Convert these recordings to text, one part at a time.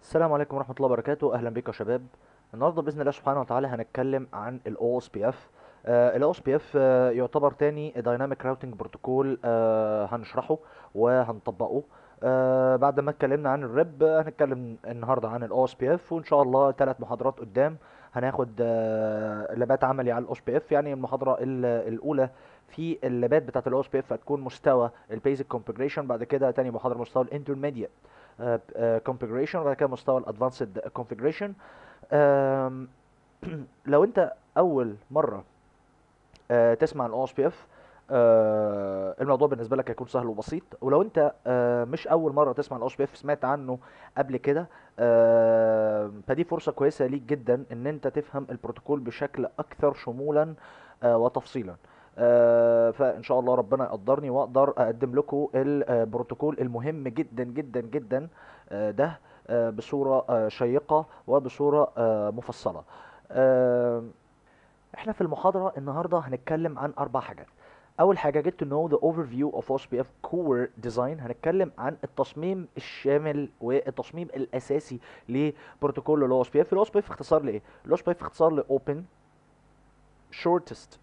السلام عليكم ورحمة الله وبركاته. أهلا بكم يا شباب. النهاردة بإذن الله سبحانه وتعالى هنتكلم عن ال OSPF. ال OSPF يعتبر تاني Dynamic Routing Protocol، هنشرحه وهنطبقه. بعد ما اتكلمنا عن الريب، هنتكلم النهاردة عن ال OSPF، وإن شاء الله 3 محاضرات قدام هناخد لابات عملي على ال OSPF. يعني المحاضرة الأولى في اللابات بتاعت ال OSPF هتكون مستوى ال Basic Configuration، بعد كده تاني محاضرة مستوى ال Intermediate configuration، وبعد كده مستوى الادفانسد configuration. آم، لو انت اول مره تسمع عن الاو اس بي اف، الموضوع بالنسبه لك هيكون سهل وبسيط. ولو انت مش اول مره تسمع عن الاو اس بي اف، سمعت عنه قبل كده، فدي فرصه كويسه ليك جدا ان انت تفهم البروتوكول بشكل اكثر شمولا وتفصيلا. فان شاء الله ربنا يقدرني واقدر اقدم لكم البروتوكول المهم جدا جدا جدا ده بصوره شيقه وبصوره مفصله. آه، احنا في المحاضرة النهاردة هنتكلم عن 4 حاجات. أول حاجة get to know the overview of OSPF core design. هنتكلم عن التصميم الشامل والتصميم الأساسي لبروتوكول ال OSPF. ال OSPF اختصار لإيه؟ ال OSPF اختصار ل Open Shortest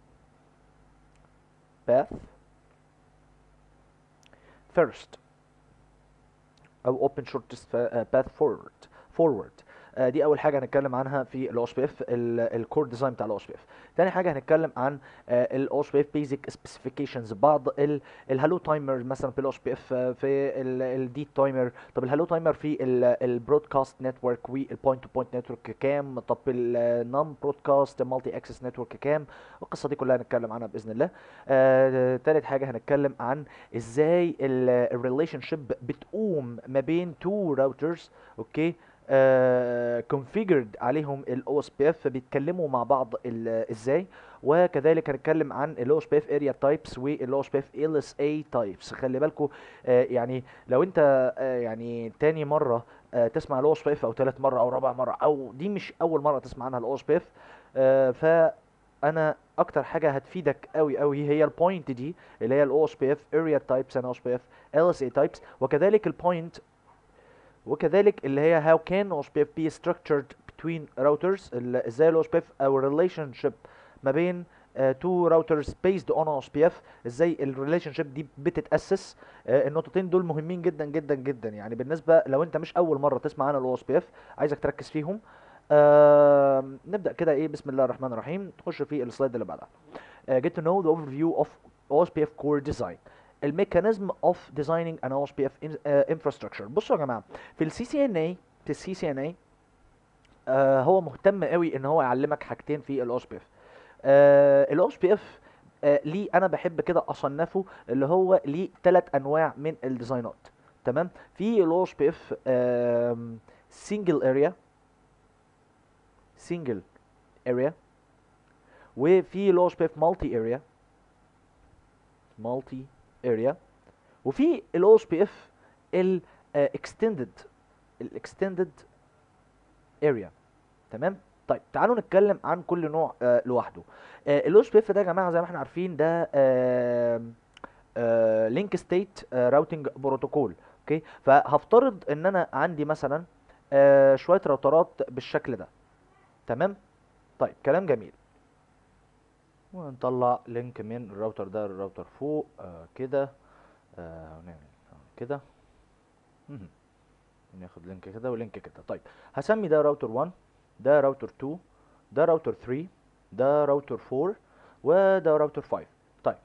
Path First، او open shortest path forward. دي اول حاجه هنتكلم عنها في الاو اس بي اف، الكور ديزاين بتاع الاو اس بي اف. تاني حاجه هنتكلم عن الاو اس بي اف بيزك سبيسيفيكيشنز، بعض الهالو تايمر مثلا في الاو اس بي اف، في الدي تايمر. طب الهالو تايمر في البرودكاست نتورك والبوينت تو بوينت نتورك كام؟ طب النون برودكاست مالتي اكسس نتورك كام؟ القصه دي كلها هنتكلم عنها باذن الله. تالت حاجه هنتكلم عن ازاي الريليشن شيب بتقوم ما بين تو راوترز، اوكي، configured عليهم الاو اس بي اف، فبيتكلموا مع بعض ازاي. وكذلك هنتكلم عن الاو اس بي اف اريا تايبس والاو اس بي اف ال اس اي تايبس. خلي بالكم، يعني لو انت يعني تاني مره تسمع الاو اس بي اف، او تالت مره او رابع مره، او دي مش اول مره تسمع عنها الاو اس بي اف، فانا اكتر حاجه هتفيدك قوي قوي هي البوينت دي، اللي هي الاو اس بي اف اريا تايبس and OSPF LSA types. وكذلك البوينت، وكذلك اللي هي how can OSPF be structured between routers، ازاي ال OSPF او relationship ما بين two routers based on OSPF، ازاي الريليشن دي بتتأسس. النقطتين دول مهمين جدا جدا جدا، يعني بالنسبة لو انت مش اول مرة تسمع عن ال OSPF، عايزك تركز فيهم. نبدأ كده، ايه، بسم الله الرحمن الرحيم. تخش في السلايد اللي بعدها. get to know the overview of OSPF core design. الميكانيزم اوف ديزايننج ان او اس بي اف انفراستراكشر. بصوا يا جماعه، في السي سي ان اي، في السي سي ان اي هو مهتم قوي ان هو يعلمك حاجتين في الاو اس بي اف. الاو اس بي اف ليه انا بحب كده اصنفه، اللي هو ليه 3 انواع من الديزاينات. تمام. في الاو اس بي اف سنجل اريا، سنجل اريا، وفي الاو اس بي اف مالتي اريا، مالتي اريا، وفي الاو اس بي اف الاكستندد، الاكستندد اريا. تمام. طيب تعالوا نتكلم عن كل نوع لوحده. الاو اس بي اف ده يا جماعه زي ما احنا عارفين ده لينك ستيت راوتنج بروتوكول. اوكي، فهفترض ان انا عندي مثلا شويه راوترات بالشكل ده. تمام. طيب كلام جميل. ونطلع لينك من الراوتر ده للراوتر فوق كده، ونعمل كده. مهم. ناخد لينك كده ولينك كده. طيب هسمي ده راوتر 1، ده راوتر 2، ده راوتر 3، ده راوتر 4، وده راوتر 5. طيب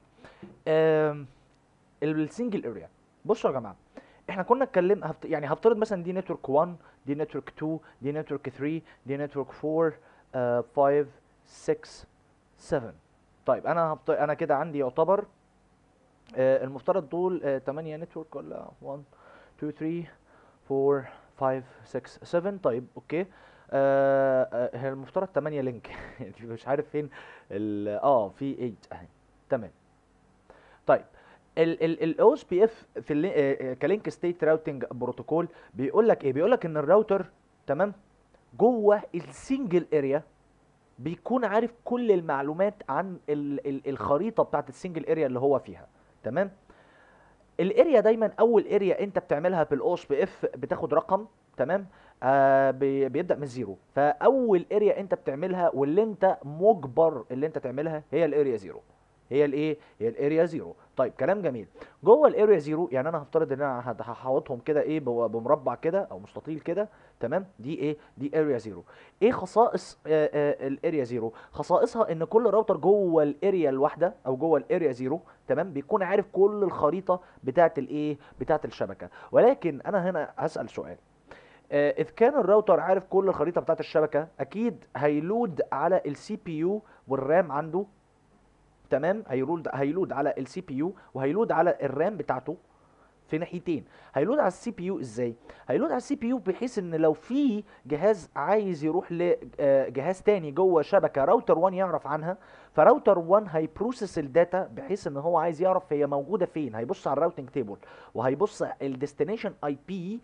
السنجل اريا. بصوا يا جماعه، احنا كنا اتكلمنا يعني هفترض مثلا دي نتورك 1، دي نتورك 2، دي نتورك 3، دي نتورك 4، 5، 6، 7. طيب انا كده عندي يعتبر المفترض دول 8 نتورك، ولا 1 2 3 4 5 6 7. طيب اوكي. هي المفترض 8 لينك يعني مش عارف فين في 8 اهي. تمام. طيب الاو اس بي اف في كلينك ستيت راوتنج بروتوكول بيقول لك ايه؟ بيقول لك ان الراوتر، تمام، جوه السنجل اريا بيكون عارف كل المعلومات عن الخريطه بتاعت السنجل اريا اللي هو فيها. تمام. الاريا دايما اول اريا انت بتعملها بالاو اس بي اف بتاخد رقم. تمام. بيبدا من زيرو. فاول اريا انت بتعملها واللي انت مجبر اللي انت تعملها هي الاريا زيرو. هي الايه؟ هي الاريا زيرو. طيب كلام جميل. جوه الاريا زيرو يعني انا هفترض ان انا هحوطهم كده ايه بمربع كده او مستطيل كده. تمام، دي ايه؟ دي اريا زيرو. ايه خصائص الاريا زيرو؟ خصائصها ان كل راوتر جوه الاريا الواحده او جوه الاريا زيرو تمام بيكون عارف كل الخريطه بتاعه الايه؟ بتاعه الشبكه. ولكن انا هنا هسأل سؤال. اذ كان الراوتر عارف كل الخريطه بتاعه الشبكه اكيد هيلود على السي بي يو والرام عنده. تمام، هيلود على السي بي يو وهيلود على الرام بتاعته في ناحيتين. هيلود على السي بي يو ازاي؟ هيلود على السي بي يو بحيث ان لو في جهاز عايز يروح لجهاز تاني جوه شبكه راوتر 1 يعرف عنها، فراوتر 1 هيبروسيس الداتا بحيث ان هو عايز يعرف هي موجوده فين. هيبص على الراوتنج تيبل وهيبص الديستنيشن اي بي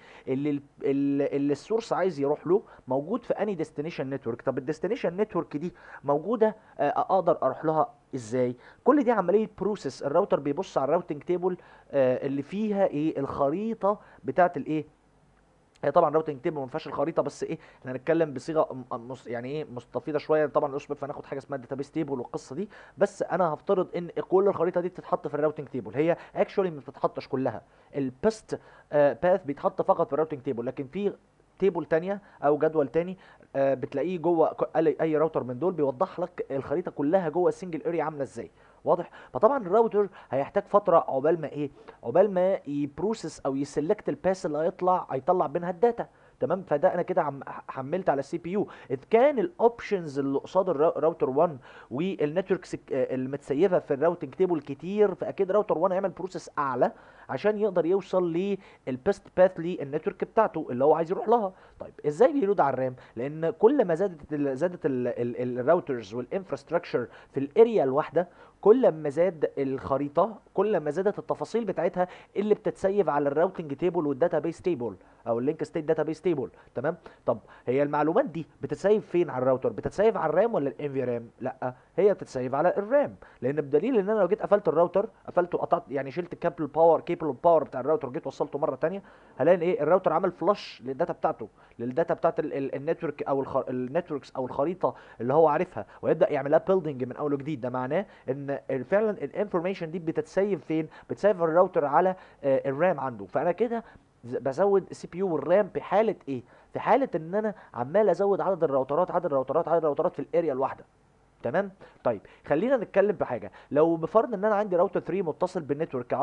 اللي السورس عايز يروح له موجود في اني ديستنيشن نتورك. طب الديستنيشن نتورك دي موجوده اقدر اروح لها ازاي؟ كل دي عمليه بروسيس. الراوتر بيبص على الراوتنج تيبل اللي فيها ايه؟ الخريطه بتاعت الايه؟ هي طبعا راوتنج تيبل ما فيهاش الخريطه، بس ايه، احنا هنتكلم بصيغه يعني ايه مستفيضه شويه. طبعا الاس بي هناخد حاجه اسمها داتابيس تيبل والقصه دي. بس انا هفترض ان كل الخريطه دي بتتحط في الراوتنج تيبل. هي اكشولي ما بتتحطش كلها. البيست باث بيتحط فقط في الراوتنج تيبل، لكن في تيبل تانية او جدول تاني بتلاقيه جوه اي راوتر من دول بيوضح لك الخريطه كلها جوه السنجل اريا عامله ازاي. واضح؟ فطبعا الراوتر هيحتاج فتره عقبال ما ايه؟ عقبال ما يبروسس او يسلكت الباس اللي هيطلع بينها الداتا. تمام، فده انا كده حملت على السي بي يو. اذ كان الاوبشنز اللي قصاد الراوتر 1 والنتوركس المتسيفه في الراوتنج تيبل كتير، فاكيد راوتر 1 هيعمل بروسيس اعلى عشان يقدر يوصل للبيست باث للنتورك بتاعته اللي هو عايز يروح لها. طيب ازاي بيلود على الرام؟ لان كل ما زادت الراوترز والانفراستراكشر في الاريا الواحده، كل ما زاد الخريطه، كل ما زادت التفاصيل بتاعتها اللي بتتسيف على الراوتنج تيبل والداتابيس تيبل او اللينك ستيت داتابيس تيبل. تمام. طب هي المعلومات دي بتتسيف فين على الراوتر؟ بتتسيف على الرام ولا الام في رام؟ لا، هي بتتسيف على الرام. لان بدليل ان انا لو جيت قفلت الراوتر، قفلته قطعت يعني شلت كيبل الباور بتاع الراوتر جيت وصلته مره تانية، هلاقي ايه؟ الراوتر عمل فلاش للداتا بتاعته، للداتا بتاعت النتورك او النتوركس او الخريطه اللي هو عارفها، ويبدا يعمل لها بيلدينج من اول وجديد. ده معناه ان فعلا الانفورميشن دي بتتسيف فين؟ بتسيف الراوتر على الرام عنده. فانا كده بزود السي بي يو والرام في حاله ايه؟ في حاله ان انا عمال ازود عدد الراوترات في الاريا الواحده. تمام. طيب خلينا نتكلم بحاجه. لو بفرض ان انا عندي راوتر 3 متصل بالنتورك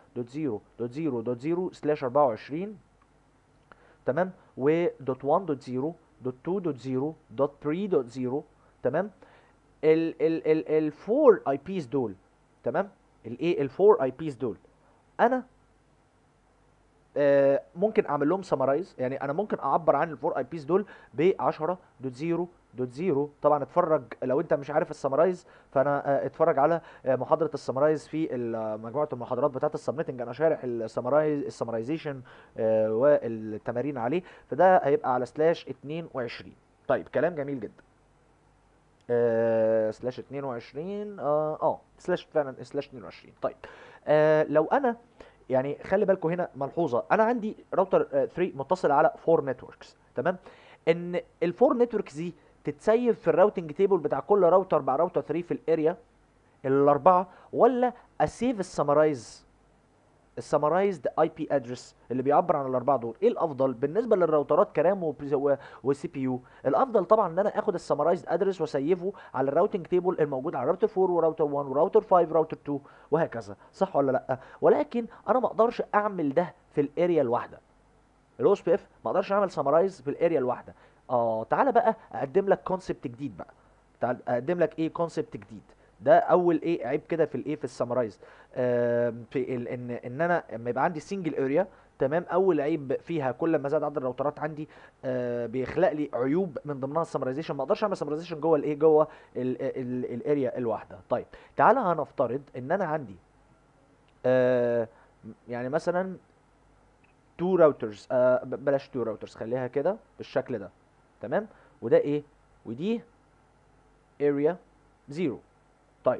10.0.0.0/24، تمام، و .1.0 .2.0 تمام. الفور اي بيز دول، تمام، الايه؟ الفور اي بيز دول انا ممكن اعمل لهم سمرايز. يعني انا ممكن اعبر عن الفور اي بيز دول ب 10.0.0. طبعا اتفرج لو انت مش عارف السمرايز، فانا اتفرج على محاضره السمرايز في مجموعه المحاضرات بتاعه السبنيتنج. انا شارح السمرايزيشن والتمارين عليه، فده هيبقى على سلاش 22. طيب كلام جميل جدا. سلاش 22 سلاش فعلا سلاش 22. طيب لو انا يعني خلي بالكم هنا ملحوظه. انا عندي راوتر 3 متصل على 4 نتوركس. تمام. ان الفور نتوركس دي تتسيب في الراوتنج تيبل بتاع كل راوتر مع راوتر 3 في الاريا الاربعه، ولا اسيف السمرايزد اي بي ادرس اللي بيعبر عن الاربعه دول؟ ايه الافضل بالنسبه للراوترات كرام وسي بي يو؟ الافضل طبعا ان انا اخد السمرايزد ادرس واسيفه على الراوتنج تيبل الموجود على راوتر 4 وراوتر 1 وراوتر 5 وراوتر 2 وهكذا، صح ولا لا؟ ولكن انا ما اقدرش اعمل ده في الاريا الواحده. الاو اس بي اف ما اقدرش اعمل سمرايز في الاريا الواحده. تعالى بقى اقدم لك كونسبت جديد بقى. تعال اقدم لك ايه؟ كونسبت جديد. ده اول ايه عيب كده في الايه؟ في السمرايز. في ان انا لما يبقى عندي سنجل اريا، تمام، اول عيب فيها كل ما زاد عدد الراوترات عندي بيخلق لي عيوب من ضمنها السمرايزيشن. ما اقدرش اعمل سمرايزيشن جوه الايه؟ جوه الاريا الواحده. طيب تعالى هنفترض ان انا عندي آه يعني مثلا تو راوترز، بلاش تو راوترز، خليها كده بالشكل ده. تمام. وده ايه؟ ودي اريا زيرو. طيب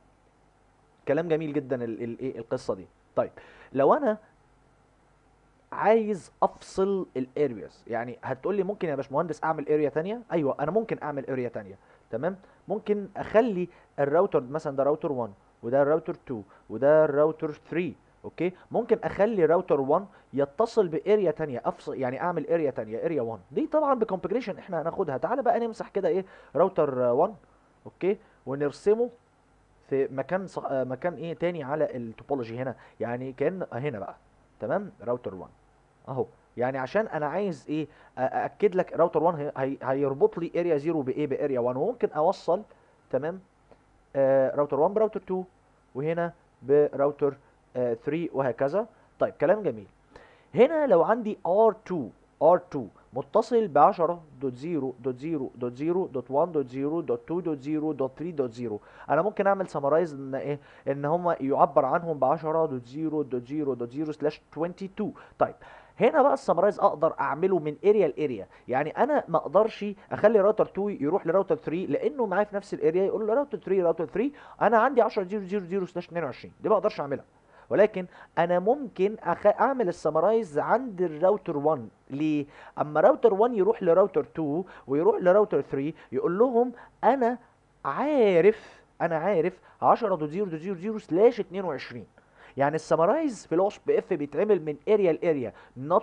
كلام جميل جدا الايه؟ القصه دي. طيب لو انا عايز افصل الارياز. يعني هتقول لي ممكن يا باشمهندس اعمل اريا تانية؟ ايوه انا ممكن اعمل اريا تانية. تمام. ممكن اخلي الراوتر مثلا ده راوتر 1 وده الراوتر 2 وده الراوتر 3. اوكي، ممكن اخلي راوتر 1 يتصل باريا تانية، افصل يعني اعمل اريا تانية، اريا 1 دي طبعا بكونفيجريشن احنا هناخدها. تعالى بقى نمسح كده ايه راوتر 1. اوكي، ونرسمه في مكان مكان ايه تاني على التوبولوجي هنا، يعني كان هنا بقى. تمام، راوتر 1 اهو. يعني عشان انا عايز ايه ااكد لك راوتر 1 هيربط لي اريا 0 بايه باريا 1، وممكن اوصل. تمام. راوتر 1 براوتر 2، وهنا براوتر 3 وهكذا. طيب كلام جميل. هنا لو عندي R2 متصل ب 10.0.0.0.1.0.2.0.3.0، انا ممكن اعمل سمرايز ان ايه، ان هم يعبر عنهم ب 10.0.0.0/22. طيب هنا بقى السمرايز اقدر اعمله من اريا لاريا. يعني انا ما اقدرش اخلي راوتر 2 يروح لراوتر 3 لانه معايا في نفس الاريا، يقول له راوتر 3 راوتر 3 انا عندي 10.0.0.0/22، دي ما اقدرش اعملها. ولكن انا ممكن اعمل السمرايز عند الراوتر 1. ليه؟ اما راوتر 1 يروح لراوتر 2 ويروح لراوتر 3 يقول لهم انا عارف 10.0.0.0/22. يعني السمرايز في الاوس بي اف بيتعمل من اريا لاريا،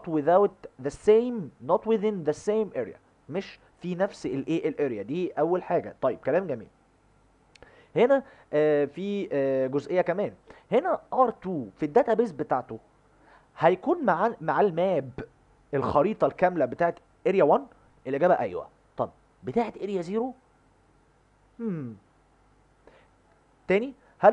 not within the same area، مش في نفس الايه الاريا دي. اول حاجه. طيب كلام جميل. هنا في جزئيه كمان. هنا R2 في الداتابيس بتاعته هيكون مع الماب الخريطه الكامله بتاعت اريا 1. الاجابه ايوه. طب بتاعت اريا 0؟ هم تاني، هل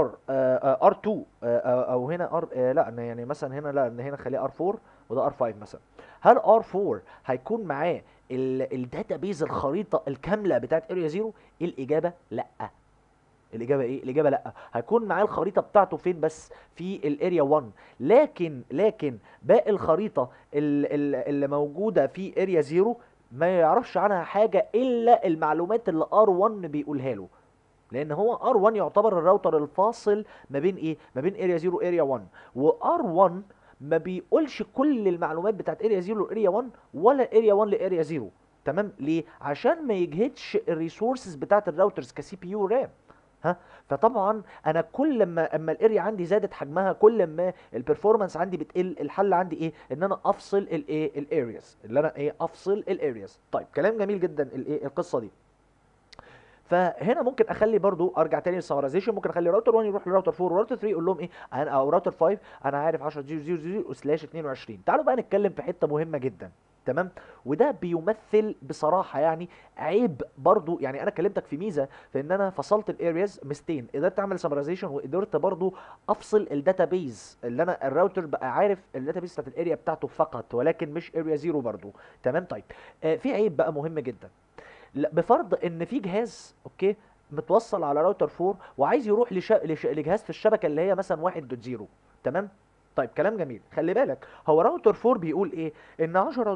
R2 او هنا ار لا يعني مثلا هنا، لا هنا خليه R4 وده R5 مثلا. هل R4 هيكون معاه الداتابيز الخريطه الكامله بتاعت اريا 0؟ الاجابه لا. الاجابه ايه؟ الاجابه لا. هيكون معاه الخريطه بتاعته فين بس؟ في الاريا 1. لكن باقي الخريطه اللي موجوده في اريا 0 ما يعرفش عنها حاجه الا المعلومات اللي R1 بيقولها له. لان هو R1 يعتبر الراوتر الفاصل ما بين ايه، ما بين اريا 0 واريا 1. وR1 ما بيقولش كل المعلومات بتاعت اريا 0 لاريا 1 ولا اريا 1 لاريا 0. تمام. ليه؟ عشان ما يجهدش الريسورسز بتاعت الراوترز كسي بي يو رام. ها. فطبعا انا كل ما اما الاريا عندي زادت حجمها كل ما البرفورمانس عندي بتقل. الحل عندي ايه؟ ان انا افصل الايه الارياز، اللي انا ايه افصل الارياز. طيب كلام جميل جدا الايه القصه دي. فهنا ممكن اخلي برضو ارجع تاني للسمرايزيشن. ممكن اخلي راوتر 1 يروح لراوتر 4 وراوتر 3 يقول لهم ايه انا، او راوتر 5 انا عارف 10.0.0/22. تعالوا بقى نتكلم في حته مهمه جدا. تمام. وده بيمثل بصراحه يعني عيب برضو. يعني انا كلمتك في ميزه في ان انا فصلت الارياز ميزتين، قدرت اعمل سمرايزيشن وقدرت برضو افصل الداتابيز، اللي انا الراوتر بقى عارف الداتابيز بتاعت الاريا بتاعته فقط ولكن مش اريا 0 برضو. تمام. طيب في عيب بقى مهم جدا. لا، بفرض ان في جهاز اوكي متوصل على راوتر 4 وعايز يروح لجهاز في الشبكه اللي هي مثلا 1.0. تمام. طيب كلام جميل. خلي بالك هو راوتر 4 بيقول ايه، ان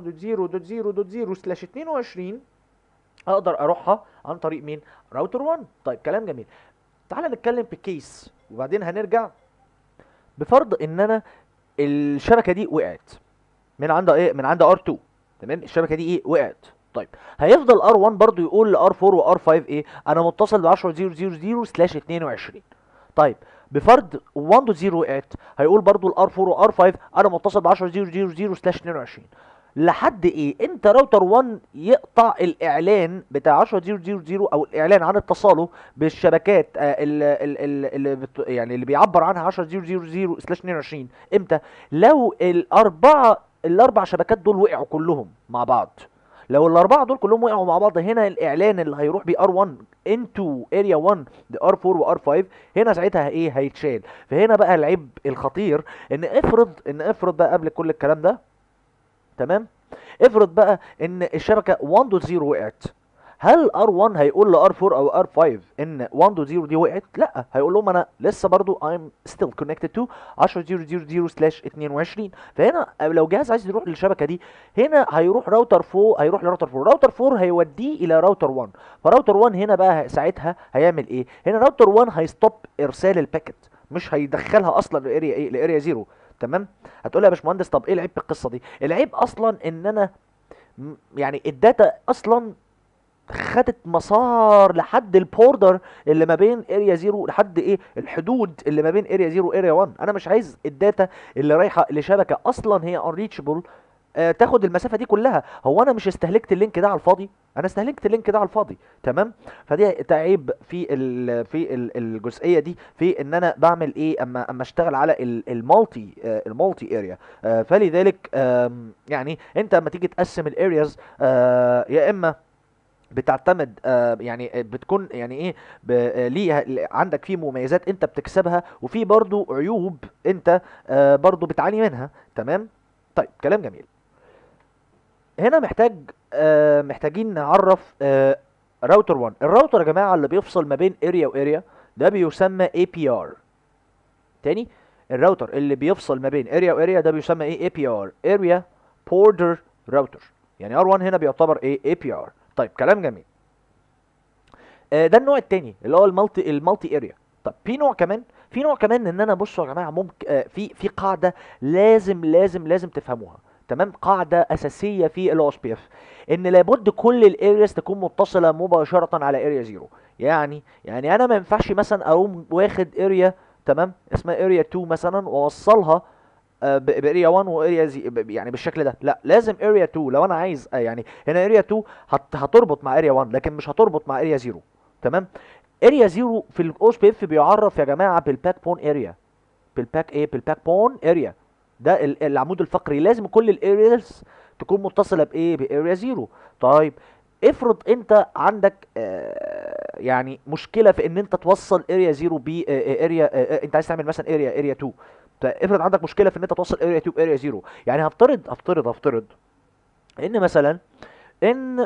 10.0.0.0/22 اقدر اروحها عن طريق مين؟ راوتر 1. طيب كلام جميل. تعال نتكلم في كيس وبعدين هنرجع. بفرض ان انا الشبكه دي وقعت من عند ايه، من عند R2. تمام. الشبكه دي ايه وقعت. طيب هيفضل R1 برضو يقول ل R4 و R5 ايه انا متصل ب 10.0.0.0/22. طيب بفرض 1.0 وقعت هيقول برضو ل R4 و R5 انا متصل ب 10.0.0.0/22. لحد ايه؟ امتى راوتر 1 يقطع الاعلان بتاع 10.0.0.0 او الاعلان عن اتصاله بالشبكات يعني اللي بيعبر عنها 10.0.0.0/22؟ امتى؟ لو الاربع شبكات دول وقعوا كلهم مع بعض. لو الاربعه دول كلهم وقعوا مع بعض هنا الاعلان اللي هيروح بيه R1 into area 1 ل R4 و R5 هنا ساعتها ايه هيتشال. فهنا بقى العيب الخطير ان افرض بقى قبل كل الكلام ده. تمام. افرض بقى ان الشبكه 1.0 وقعت. هل R1 هيقول ل R4 او R5 ان 1.0 دي وقعت؟ لا، هيقول لهم انا لسه برضو I'm still connected to 10.0.0.0/22. فهنا لو جهاز عايز يروح للشبكه دي هنا هيروح راوتر 4، هيروح لراوتر 4، راوتر 4 هيوديه الى راوتر 1. فراوتر 1 هنا بقى ساعتها هيعمل ايه؟ هنا راوتر 1 هيستوب ارسال الباكت، مش هيدخلها اصلا لاريا ايه، لاريا 0. تمام. هتقول لي يا باشمهندس طب ايه العيب في القصه دي؟ العيب اصلا ان انا يعني الداتا اصلا خدت مسار لحد البوردر اللي ما بين اريا 0 لحد ايه الحدود اللي ما بين اريا 0 واريا 1. انا مش عايز الداتا اللي رايحه لشبكه اصلا هي unreachable تاخد المسافه دي كلها. هو انا مش استهلكت اللينك ده على الفاضي؟ انا استهلكت اللينك ده على الفاضي. تمام. فدي تعيب في الجزئيه دي، في ان انا بعمل ايه اما اشتغل على المالتي اريا. فلذلك يعني انت اما تيجي تقسم الارياز يا اما بتعتمد يعني بتكون يعني ايه ليها عندك فيه مميزات انت بتكسبها، وفي برضو عيوب انت برضو بتعاني منها. تمام. طيب كلام جميل. هنا محتاجين نعرف راوتر 1. الراوتر يا جماعه اللي بيفصل ما بين اريا واريا ده بيسمى اي بي ار. تاني، الراوتر اللي بيفصل ما بين اريا واريا ده بيسمى ايه؟ اي بي ار، اريا بوردر راوتر. يعني ار 1 هنا بيعتبر ايه؟ اي بي ار. طيب كلام جميل. ده النوع التاني اللي هو المالتي اريا. طب في نوع كمان ان انا بصوا يا جماعه ممكن في قاعده لازم تفهموها. تمام. قاعده اساسيه في الاو اس بي اف ان لابد كل الارياز تكون متصله مباشره على اريا زيرو. يعني انا ما ينفعش مثلا اقوم واخد اريا تمام اسمها اريا 2 مثلا واوصلها باريا 1 واريا يعني بالشكل ده. لا، لازم اريا 2 لو انا عايز يعني هنا اريا 2 هتربط مع اريا 1 لكن مش هتربط مع اريا 0. تمام. اريا 0 في الاو اس بي اف بيعرف يا جماعه بالباك بون اريا. بالباك بون اريا. ده العمود الفقري. لازم كل الارياز تكون متصله بايه؟ باريا 0. طيب افرض انت عندك يعني مشكله في ان انت توصل اريا 0 ب اريا انت عايز تعمل مثلا اريا 2. افرض عندك مشكله في ان انت توصل اريا 2 باريا 0. يعني هفترض ان مثلا ان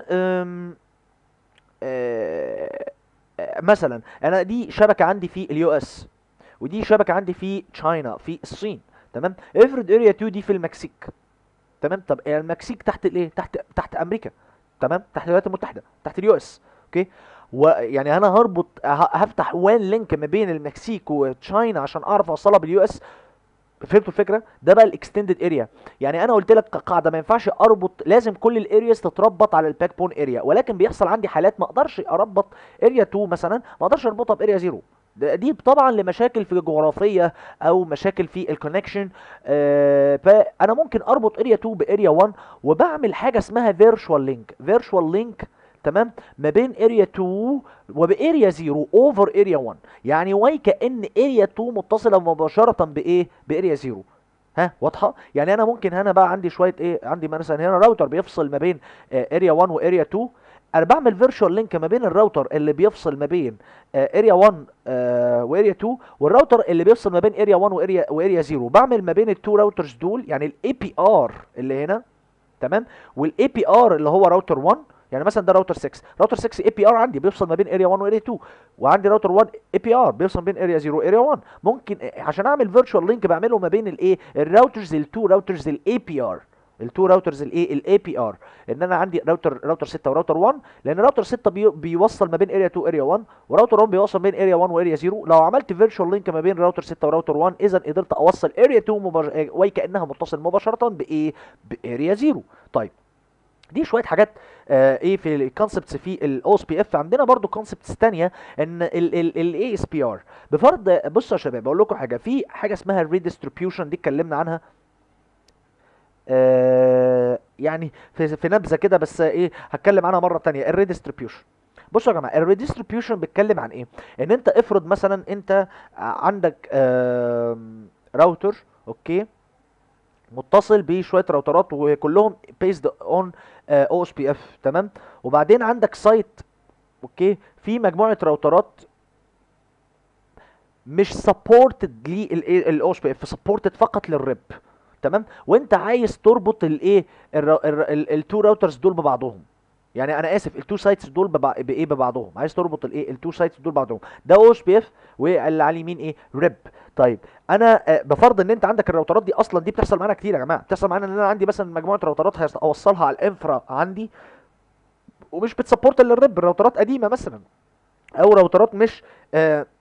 مثلا انا دي شبكه عندي في اليو اس، ودي شبكه عندي في تشاينا في الصين. تمام. افرض اريا 2 دي في المكسيك. تمام. طب المكسيك تحت الايه؟ تحت امريكا. تمام. تحت الولايات المتحده، تحت اليو اس. اوكي. ويعني انا هفتح وان لينك ما بين المكسيك وتشاينا عشان اعرف اوصلها باليو اس. فهمتوا الفكره؟ ده بقى الاكستندد اريا. يعني انا قلت لك قاعده ما ينفعش اربط، لازم كل الارياز تتربط على الباك بون اريا، ولكن بيحصل عندي حالات ما اقدرش اربط اريا 2 مثلا، ما اقدرش اربطها باريا 0. دي طبعا لمشاكل في الجغرافيه او مشاكل في الكونكشن. فانا ممكن اربط اريا 2 باريا 1 وبعمل حاجه اسمها فيرتشوال لينك. تمام. ما بين اريا 2 وباريا 0 اوفر اريا 1. يعني وكأن اريا 2 متصله مباشره بايه؟ باريا 0. ها واضحه؟ يعني انا ممكن هنا بقى عندي شويه ايه، عندي مثلا هنا راوتر بيفصل ما بين اريا 1 واريا 2. انا بعمل فيرتشوال لينك ما بين الراوتر اللي بيفصل ما بين اريا 1 واريا 2 والراوتر اللي بيفصل ما بين اريا 1 واريا 0. بعمل ما بين التو راوترز دول يعني الاي بي ار اللي هنا. تمام. والاي بي ار اللي هو راوتر 1. يعني مثلا ده راوتر 6 اي بي ار عندي بيفصل ما بين اريا 1 واريا 2. وعندي راوتر 1 اي بي ار بيفصل ما بين اريا 0 واريا 1. ممكن عشان اعمل فيرتشوال لينك بعمله ما بين الايه الراوترز التو راوترز الاي بي ار. التو راوترز الاي بي ار. ان انا عندي راوتر 6 وراوتر 1. لان راوتر 6 بيوصل ما بين اريا 2 واريا 1، وراوتر 1 بيوصل ما بين اريا 1 واريا 0. لو عملت فيرتشوال لينك ما بين راوتر 6 وراوتر 1 اذا قدرت اوصل اريا 2 وكانها متصل مباشره بايه؟ باريا 0. طيب دي شويه حاجات ايه في الكونسبتس في الاو اس بي اف. عندنا برضو كونسبتس تانية ان الاي اس بي ار بفرض. بصوا يا شباب اقول لكم حاجه، في حاجه اسمها الريديستريبيوشن، دي اتكلمنا عنها يعني في نبذه كده، بس ايه هتكلم عنها مره تانية. الريديستريبيوشن، بصوا يا جماعه الريديستريبيوشن بيتكلم عن ايه؟ ان انت افرض مثلا انت عندك راوتر اوكي متصل بشويه راوترات وكلهم بيزد اون او اس بي اف. تمام. وبعدين عندك سايت اوكي في مجموعه راوترات مش سبورتد للاو اس بي اف، سبورتد فقط للريب. تمام. وانت عايز تربط الايه التو راوترز دول ببعضهم. يعني انا اسف التو سايتس دول بايه ببعضهم، عايز تربط الايه التو سايتس دول ببعضهم. ده او اس بي اف واللي على اليمين ايه؟ ريب. طيب انا بفرض ان انت عندك الراوترات دي اصلا، دي بتحصل معانا كتير يا جماعه. بتحصل معانا ان انا عندي مثلا مجموعه راوترات اوصلها على الانفرا عندي ومش بتسبورت الا الريب. الراوترات قديمه مثلا او راوترات مش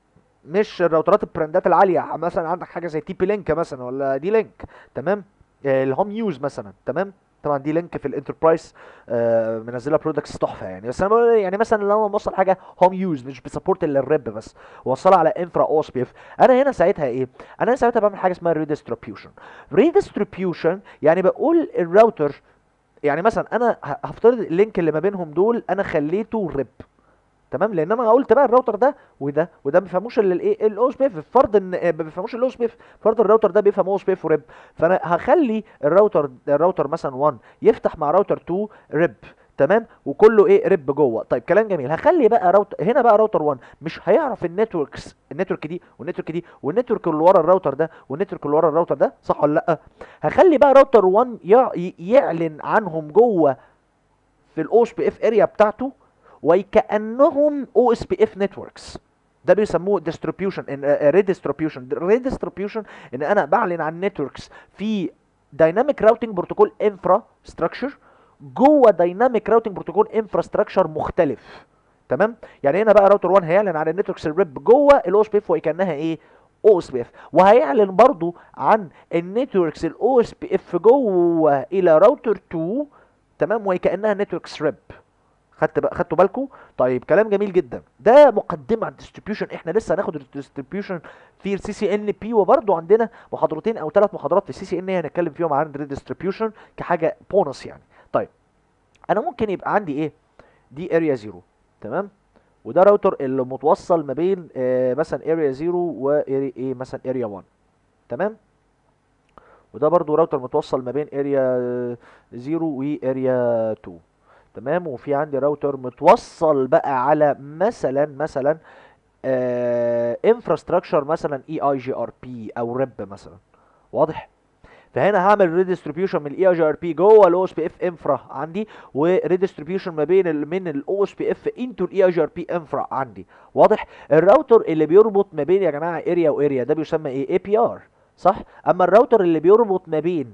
مش الراوترات البراندات العاليه، مثلا عندك حاجه زي تي بي لينك مثلا ولا دي لينك، تمام. الهوم يوز مثلا، تمام. طبعا دي لينك في الانتربرايز منزله برودكتس تحفه يعني، بس انا بقول يعني مثلا لو انا موصل حاجه هوم يوز مش بسبورت الا الريب بس، وصلها على انفرا او اس بي اف، انا هنا ساعتها ايه؟ انا هنا ساعتها بعمل حاجه اسمها ريديستريبيوشن. ريديستريبيوشن يعني بقول الراوتر، يعني مثلا انا هفترض اللينك اللي ما بينهم دول انا خليته ريب، تمام، لان انا قلت بقى الراوتر ده وده ما بيفهموش الايه الاو اس بي اف، فرض ان ما بيفهموش الاو اس بي اف، فرض الراوتر ده بيفهم او اس بي اف وريب، فانا هخلي الراوتر مثلا 1 يفتح مع راوتر 2 ريب، تمام، وكله ايه ريب جوه. طيب كلام جميل. هخلي بقى هنا بقى راوتر 1 مش هيعرف النتورك دي والنتورك دي والنتورك اللي ورا الراوتر ده والنتورك اللي ورا الراوتر ده، صح ولا لا؟ هخلي بقى راوتر 1 يعلن عنهم جوه في الاو اس بي اف اريا بتاعته، وكانهم او اس بي اف نتوركس. ده بيسموه ديستريبيوشن ان ريديستريبيوشن ان انا بعلن عن نتوركس في دايناميك راوتنج بروتوكول انفراستراكشر جوه دايناميك راوتنج بروتوكول انفراستراكشر مختلف، تمام. يعني هنا بقى راوتر 1 هيعلن عن النتوركس الريب جوه الاو اس بي اف وكانها ايه او اس بي اف، وهيعلن برضو عن النتوركس الاو اس بي اف جوه الى راوتر 2، تمام، وكانها نتوركس ريب. خدتوا بالكم؟ طيب كلام جميل جدا. ده مقدمه عن الديستريبيوشن، احنا لسه هناخد الديستريبيوشن في السي سي ان بي، وبرده عندنا محاضرتين او 3 محاضرات في السي سي ان هنتكلم فيهم عن الديستريبيوشن كحاجه بونص يعني. طيب انا ممكن يبقى عندي ايه؟ دي اريا 0، تمام، وده راوتر اللي متوصل ما بين مثلا اريا 0 واريا ايه مثلا اريا 1، تمام، وده برضو راوتر متوصل ما بين اريا 0 واريا 2، تمام. وفي عندي راوتر متوصل بقى على مثلا انفراستراكشر مثلا اي اي جي ار بي او ريب مثلا، واضح؟ فهنا هعمل ريديستريبيوشن من الاي اي جي ار بي جوه الاو اس بي اف انفرا عندي، وريديستريبيوشن ما بين من الاو اس بي اف انتو الاي اي جي ار بي انفرا عندي، واضح؟ الراوتر اللي بيربط ما بين يا جماعه اريا واريا ده بيسمى ايه؟ اي بي ار، صح؟ اما الراوتر اللي بيربط ما بين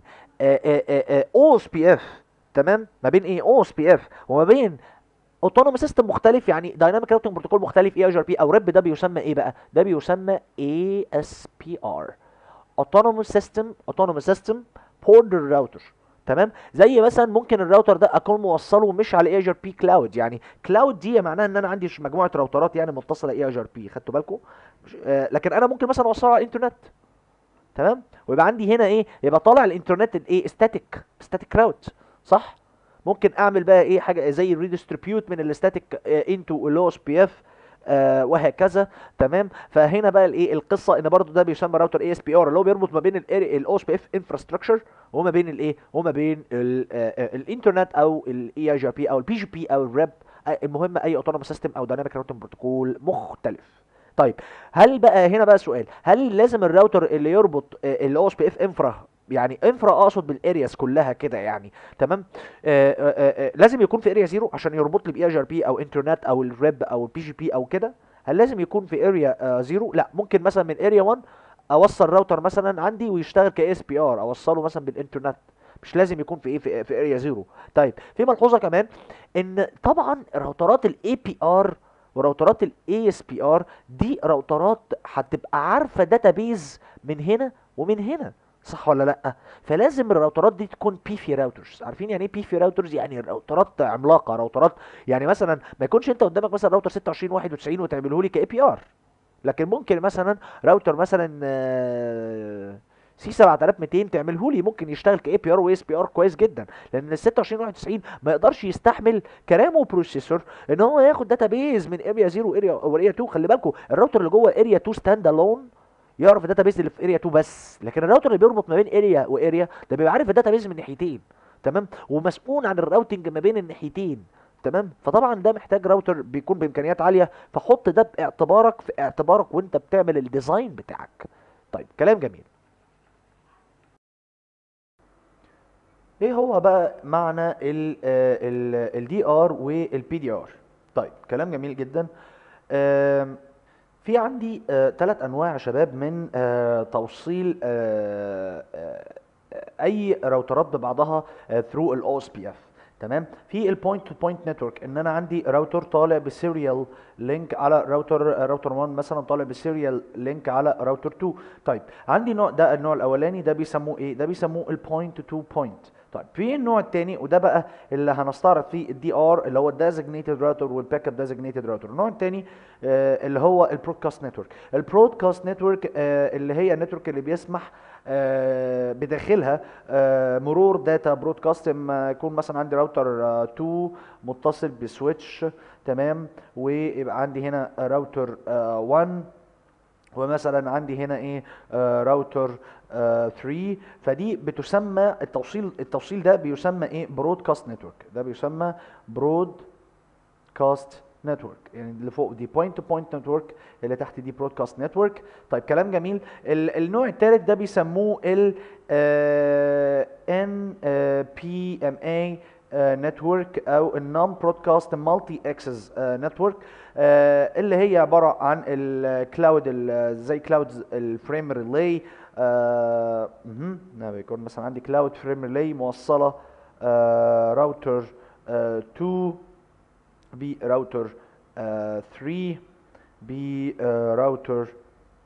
او اس بي اف، تمام، ما بين ايه او اس بي اف وما بين اوتونومي سيستم مختلف، يعني دايناميك راوتنج بروتوكول مختلف اي اي جي ار بي او ريب، ده بيسمى ايه بقى؟ ده بيسمى اي اس بي ار، autonomous system border router، تمام. زي مثلا ممكن الراوتر ده اكون موصله مش على اي جي ار بي كلاود، يعني كلاود دي معناها ان انا عندي مجموعه راوترات يعني متصله اي جي ار بي، خدتوا بالكم؟ لكن انا ممكن مثلا اوصله على الانترنت، تمام، ويبقى عندي هنا ايه؟ يبقى طالع الانترنت الايه ستاتيك راوت، صح؟ ممكن اعمل بقى ايه حاجه زي ريديستريبيوت من الاستاتيك انتو اللو اس بي اف وهكذا، تمام. فهنا بقى الايه القصه ان برضو ده بيسمى راوتر اي اس بي ار اللي هو بيربط ما بين الاو اس بي اف انفراستراكشر وما بين الايه وما بين الانترنت او الاي اي جي بي او البي جي بي او الريب، المهم اي اوتونوموس سيستم او دايناميك راوتنج بروتوكول مختلف. طيب هل بقى هنا بقى سؤال، هل لازم الراوتر اللي يربط الاو اس بي اف انفرا، يعني انفرا اقصد بالارياس كلها كده يعني، تمام، لازم يكون في اريا 0 عشان يربط لي باي جي ار بي او انترنت او الريب او البي جي بي او كده؟ هل لازم يكون في اريا 0؟ لا، ممكن مثلا من اريا 1 اوصل راوتر مثلا عندي ويشتغل كاس بي ار، اوصله مثلا بالانترنت، مش لازم يكون في ايه في اريا 0. طيب في ملحوظه كمان، ان طبعا راوترات الاي بي ار وراوترات الاي اس بي ار دي راوترات هتبقى عارفه داتابيز من هنا ومن هنا، صح ولا لا؟ فلازم الراوترات دي تكون بي في راوترز. عارفين يعني ايه بي في راوترز؟ يعني راوترات عملاقه، راوترات يعني مثلا ما يكونش انت قدامك مثلا راوتر 26 91 وتعمله لي كاي بي ار، لكن ممكن مثلا راوتر مثلا سي 7200 تعمله لي ممكن يشتغل كاي بي ار واس بي ار كويس جدا، لان ال 26 91 ما يقدرش يستحمل كرام وبروسيسور ان هو ياخد داتابيز من اريا 0 واريا 2. خلي بالكم الراوتر اللي جوه اريا 2 ستاند الون يعرف الداتابيز اللي في اريا 2 بس، لكن الراوتر اللي بيربط ما بين اريا واريا ده بيبقى عارف الداتابيز من ناحيتين، تمام، ومسؤول عن الراوتنج ما بين الناحيتين، تمام. فطبعا ده محتاج راوتر بيكون بامكانيات عاليه، فحط ده باعتبارك في اعتبارك وانت بتعمل الديزاين بتاعك. طيب كلام جميل. ايه هو بقى معنى الدي ار والبي دي ار؟ طيب كلام جميل جدا. آم، في عندي 3 انواع يا شباب من توصيل اي راوترات ببعضها ثرو الاو اس بي اف، تمام. في البوينت تو بوينت نتورك، ان انا عندي راوتر طالع بسيريال لينك على راوتر 1 مثلا، طالع بسيريال لينك على راوتر 2. طيب عندي نوع، ده النوع الاولاني، ده بيسموه ايه؟ ده بيسموه البوينت تو بوينت. طيب في النوع الثاني، وده بقى اللي هنستعرض فيه الدي ار، اللي هو الديزجنيتد راوتر والباك اب ديزجنيتد راوتر. النوع الثاني اللي هو البرودكاست نتورك. البرودكاست نتورك اللي هي النتورك اللي بيسمح بداخلها مرور داتا برودكاست. اما يكون مثلا عندي راوتر 2 متصل بسويتش، تمام، ويبقى عندي هنا راوتر 1، ومثلا عندي هنا ايه راوتر 3. فدي بتسمى التوصيل ده بيسمى ايه؟ برودكاست نتورك. ده بيسمى برودكاست نتورك. يعني اللي فوق دي بوينت تو بوينت نتورك، اللي تحت دي برودكاست نتورك. طيب كلام جميل. النوع الثالث ده بيسموه ال ان بي ام اي نتورك، او النون برودكاست مالتي اكسس نتورك، اللي هي عباره عن الكلاود، زي كلاود الفريم ريلي. بيكون مثلا عندي كلاود فريم ريلي موصله راوتر 2 براوتر 3 براوتر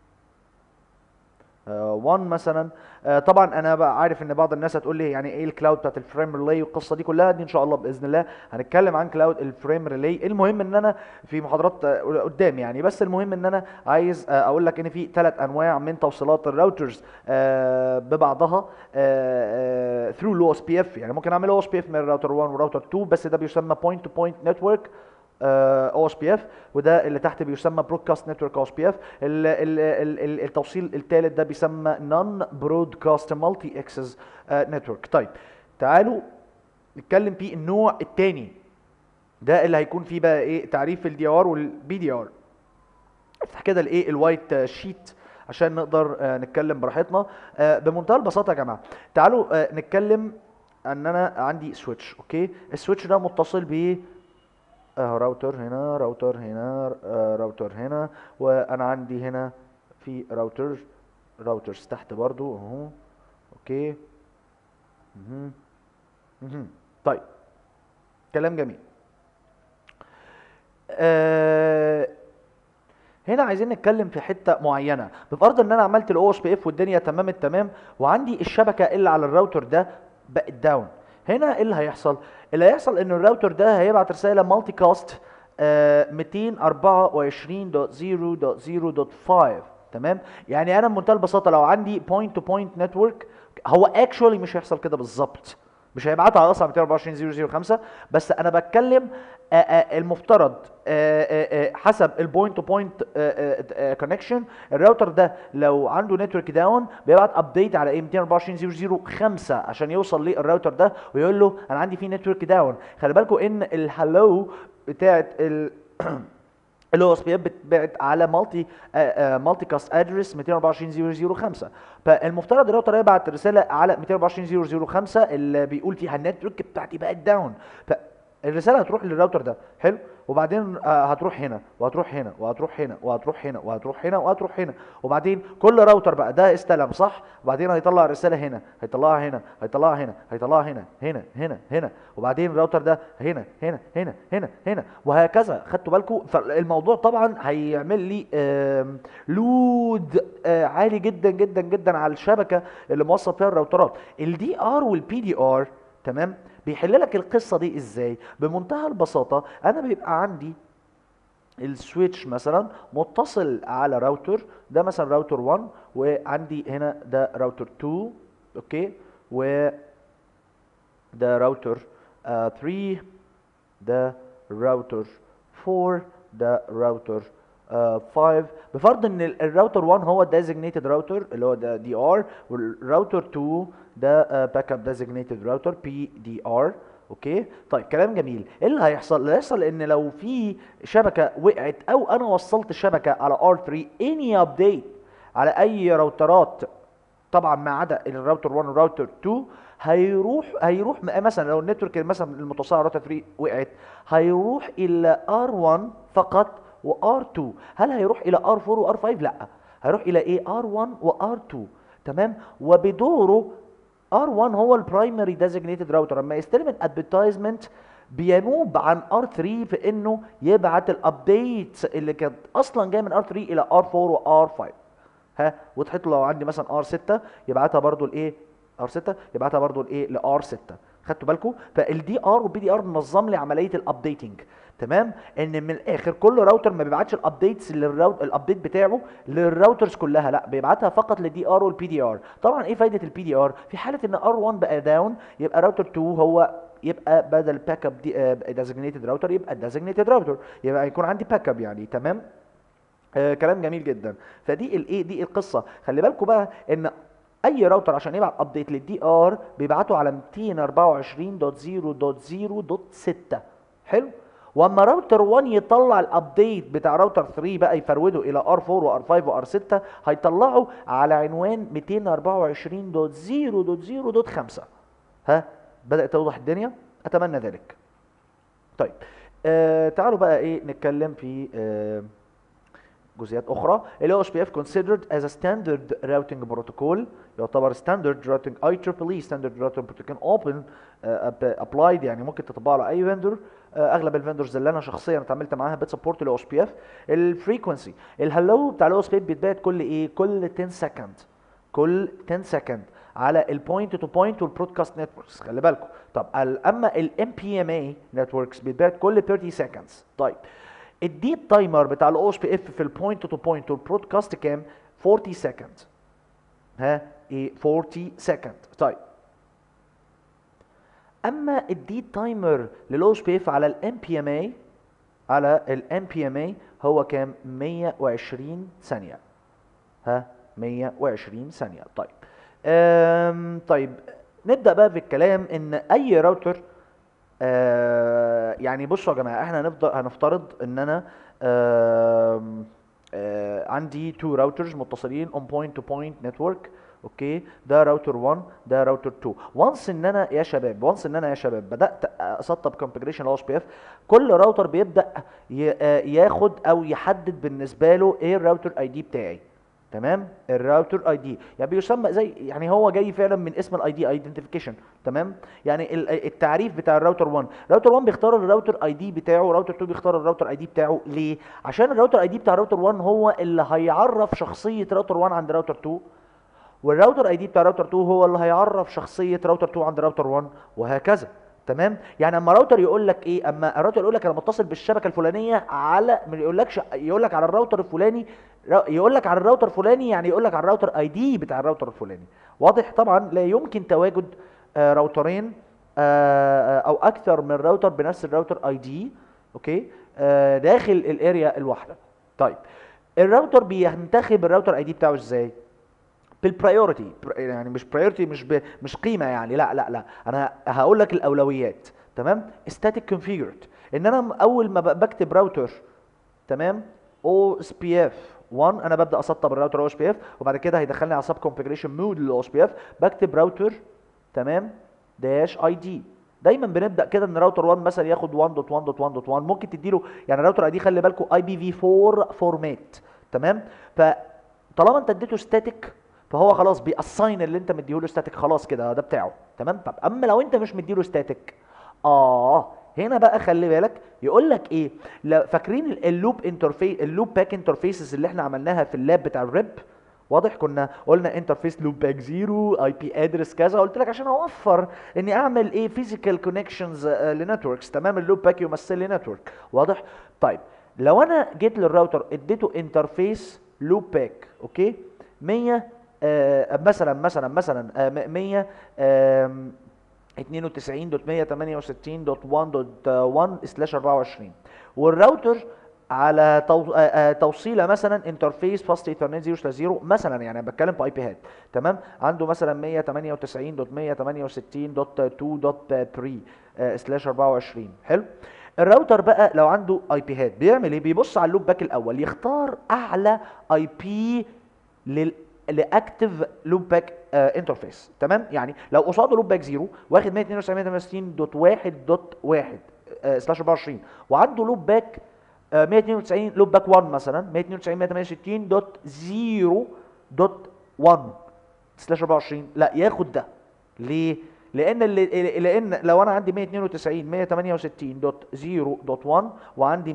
1 مثلا. طبعا انا بقى عارف ان بعض الناس هتقول لي يعني ايه الكلاود بتاعت الفريم ريلي والقصه دي كلها. دي ان شاء الله باذن الله هنتكلم عن كلاود الفريم ريلي. المهم ان انا في محاضرات قدام يعني، بس المهم ان انا عايز اقول لك ان في 3 انواع من توصيلات الراوترز ببعضها ثرو لو اس بي اف. يعني ممكن اعمل او اس بي اف من راوتر 1 وراوتر 2، بس ده بيسمى بوينت تو بوينت نتورك او اس بي اف، وده اللي تحت بيسمى برودكاست نتورك او اس بي اف. التوصيل الثالث ده بيسمى نون برودكاست مالتي اكسس نتورك. طيب تعالوا نتكلم في النوع الثاني، ده اللي هيكون فيه بقى ايه؟ تعريف الدي ار والبي دي ار. افتح كده الايه الوايت شيت عشان نقدر نتكلم براحتنا. بمنتهى البساطه يا جماعه، تعالوا نتكلم ان انا عندي سويتش. اوكي، السويتش ده متصل ب راوتر هنا، راوتر هنا، راوتر هنا، وانا عندي هنا في راوترز تحت برضو اهو. اوكي. مهم. مهم. طيب كلام جميل. هنا عايزين نتكلم في حته معينه. بفرض ان انا عملت الاو اس بي اف والدنيا تمام التمام، وعندي الشبكه اللي على الراوتر ده بقت داون. هنا ايه اللي هيحصل؟ اللي هيحصل ان الراوتر ده هيبعت رساله مالتي كاست 224.0.0.5. تمام. يعني انا بمنتهى البساطه لو عندي بوينت تو بوينت نتورك، هو اكشولي مش هيحصل كده بالظبط، مش هيبعتها على اصلا 224.0.0.5. بس انا بتكلم المفترض حسب البوينت تو بوينت كونكشن، الراوتر ده لو عنده نتورك داون بيبعت ابديت على ايه؟ 224.0.0.5 عشان يوصل للراوتر ده ويقول له انا عندي فيه نتورك داون. خلي بالكم ان الهالو بتاعت الاو اس بي اف بتبعت على مالتي كاست ادرس 224.0.0.5. فالمفترض الراوتر يبعت رساله على 224.0.0.5 اللي بيقول فيها النتورك بتاعتي بقت داون. الرساله هتروح للراوتر ده، حلو، وبعدين هتروح هنا وهتروح هنا وهتروح هنا وهتروح هنا وهتروح هنا وهتروح هنا، وبعدين كل راوتر بقى ده استلم صح، وبعدين هيطلع الرساله هنا، هيطلعها هنا، هيطلعها هنا، هيطلعها هنا، هنا هنا هنا، وبعدين الراوتر ده هنا هنا هنا هنا هنا، وهكذا. خدتوا بالكم؟ فالموضوع طبعا هيعمل لي لود عالي جدا جدا جدا على الشبكه اللي موصل فيها الراوترات. الدي ار والبي دي ار، تمام، بيحل لك القصه دي ازاي؟ بمنتهى البساطه، انا بيبقى عندي السويتش مثلا متصل على راوتر، ده مثلا راوتر 1، وعندي هنا ده راوتر 2، اوكي، و ده راوتر 3، ده راوتر 4، ده راوتر 5. بفرض ان الراوتر 1 هو الديزجنيتد راوتر اللي هو ده دي ار، والراوتر 2 ده باك اب ديزجنيتد راوتر بي دي ار. اوكي. طيب كلام جميل. ايه اللي هيحصل؟ اللي هيحصل ان لو في شبكه وقعت او انا وصلت الشبكه على ار3 اني ابديت على اي راوترات، طبعا ما عدا الراوتر 1 والراوتر 2، هيروح مثلا لو النتورك مثلا المتصله على راوتر 3 وقعت، هيروح الى ار1 فقط وار2. هل هيروح الى ار4 وار5؟ لا، هيروح الى ايه؟ ار1 وار2. تمام. وبدوره R1 هو البرايمري ديزيجنيتد راوتر، لما يستلم الادفرتايزمنت بينوب عن R3 في انه يبعت الابديتس اللي كانت اصلا جايه من R3 الى R4 و R5. ها وضحت؟ لو عندي مثلا R6 يبعتها برضو لايه؟ R6 يبعتها برضو لايه؟ ل R6. خدتوا بالكم؟ فالدي ار والبي دي ار منظم لي عمليه الابديتنج. تمام؟ ان من الاخر كل راوتر ما بيبعتش الابديتس الابديت بتاعه للراوترز كلها، لا بيبعتها فقط للدي ار والبي دي ار. طبعا ايه فايده البي دي ار؟ في حاله ان R1 بقى داون يبقى راوتر 2 هو يبقى بدل باك اب ديزيجنيتد راوتر يبقى ديزيجنيتد راوتر، يبقى يكون عندي باك اب يعني. تمام؟ كلام جميل جدا. فدي الايه؟ دي القصه. خلي بالكم بقى ان اي راوتر عشان يبعت ابديت للدي ار بيبعته على 224.0.0.6. حلو؟ واما راوتر 1 يطلع الابديت بتاع راوتر 3 بقى يفروده الى ار 4 وار 5 وار 6 هيطلعه على عنوان 224.0.0.5. ها بدأت توضح الدنيا؟ اتمنى ذلك. طيب تعالوا بقى ايه نتكلم في جزئيات اخرى. ال OSPF considered as a standard routing protocol، يعتبر standard routing IEEE standard routing protocol open applied، يعني ممكن تطبقه على اي فندور. اغلب الفندورز اللي انا شخصيا اتعاملت معاها بتسبورت ال OSPF. الفريكونسي الهلو بتاع ال OSPF بيتبعت كل ايه؟ كل 10 سكند، كل 10 سكند على البوينت تو بوينت والبرودكاست نتوركس. خلي بالكم. طب اما الام بي ام اي نتوركس بيتبعت كل 30 سكندز. طيب الديب تايمر بتاع الاو اس بي اف في البوينت تو بوينت والبرودكاست كام؟ 40 سكند. ها ايه 40 سكند. طيب اما الديب تايمر للاو اس بي اف على الام بي ام اي، على الام بي ام اي هو كام؟ 120 ثانيه. ها 120 ثانيه. طيب طيب نبدا بقى في الكلام ان اي راوتر يعني بصوا يا جماعه، احنا هنفترض ان انا عندي تو راوترز متصلين اون بوينت تو بوينت نتورك. اوكي، ده راوتر 1 ده راوتر 2. وانس ان انا يا شباب بدات اسطب كونفيجريشن الاو اس بي اف، كل راوتر بيبدا ياخد او يحدد بالنسبه له ايه الراوتر اي دي بتاعي. تمام؟ الراوتر اي دي يعني بيسمى زي، يعني هو جاي فعلا من اسم الاي دي، ايدنتيفيكيشن. تمام؟ يعني التعريف بتاع الراوتر 1، راوتر 1 بيختار الراوتر اي دي بتاعه، راوتر 2 بيختار الراوتر اي دي بتاعه. ليه؟ عشان الراوتر اي دي بتاع الراوتر 1 هو اللي هيعرف شخصيه راوتر 1 عند راوتر 2، والراوتر اي دي بتاع راوتر 2 هو اللي هيعرف شخصيه راوتر 2 عند راوتر 1، وهكذا. تمام؟ يعني اما راوتر يقول لك ايه، اما الراوتر يقول لك انا متصل بالشبكه الفلانيه على، ما يقولكش يقول لك على الراوتر الفلاني، يقول لك على الراوتر الفلاني، يعني يقول لك على الراوتر اي دي بتاع الراوتر الفلاني. واضح؟ طبعا لا يمكن تواجد راوترين او اكثر من راوتر بنفس الراوتر اي دي، اوكي، داخل الاريا الواحده. طيب الراوتر بينتخب الراوتر اي دي بتاعه ازاي؟ بالبرايورتي، يعني مش برايورتي، مش قيمه يعني، لا انا هقول لك الاولويات. تمام؟ static configured، ان انا اول ما بكتب راوتر، تمام، او اس بي اف 1 انا ببدا اسطب الراوتر او اس بي اف، وبعد كده هيدخلني على سب كونفيجريشن مود للاو اس بي اف، بكتب راوتر، تمام، داش اي دي. دايما بنبدا كده ان راوتر 1 مثلا ياخد 1.1.1.1، ممكن تديله يعني الراوتر اي دي، خلي بالكم اي بي في 4 فورمات. تمام؟ فطالما انت اديته ستاتيك فهو خلاص بيأساين اللي انت مديهوله ستاتيك، خلاص كده ده بتاعه. تمام؟ طب اما لو انت مش مديله ستاتيك، هنا بقى خلي بالك يقول لك ايه، فاكرين اللوب انترفيس، اللوب باك انترفيسز اللي احنا عملناها في اللاب بتاع الريب؟ واضح؟ كنا قلنا انترفيس لوب باك 0 اي بي ادرس كذا، قلت لك عشان اوفر اني اعمل ايه فيزيكال كونكشنز لنتوركس. تمام؟ اللوب باك يمثل لي نتورك. واضح؟ طيب لو انا جيت للراوتر اديته انترفيس لوب باك، اوكي، 100 مثلا 100 92.168.1.1/24، والراوتر على توصيله مثلا انترفيس فاست ايثرنت 0/0 مثلا، يعني انا بتكلم باي بي هات. تمام؟ عنده مثلا 198.168.2.3/24. حلو؟ الراوتر بقى لو عنده اي بي هات بيعمل ايه؟ بيبص على اللوب باك الاول، يختار اعلى اي بي لاكتف لوب باك انترفيس. تمام؟ يعني لو قصاده لوب باك 0 واخد 192.168.1.1/24، وعنده لوب باك 192 لوب باك 1 مثلا 192.168.0.1/24، لا ياخد ده. ليه؟ لان لو انا عندي 192.168.0.1 وعندي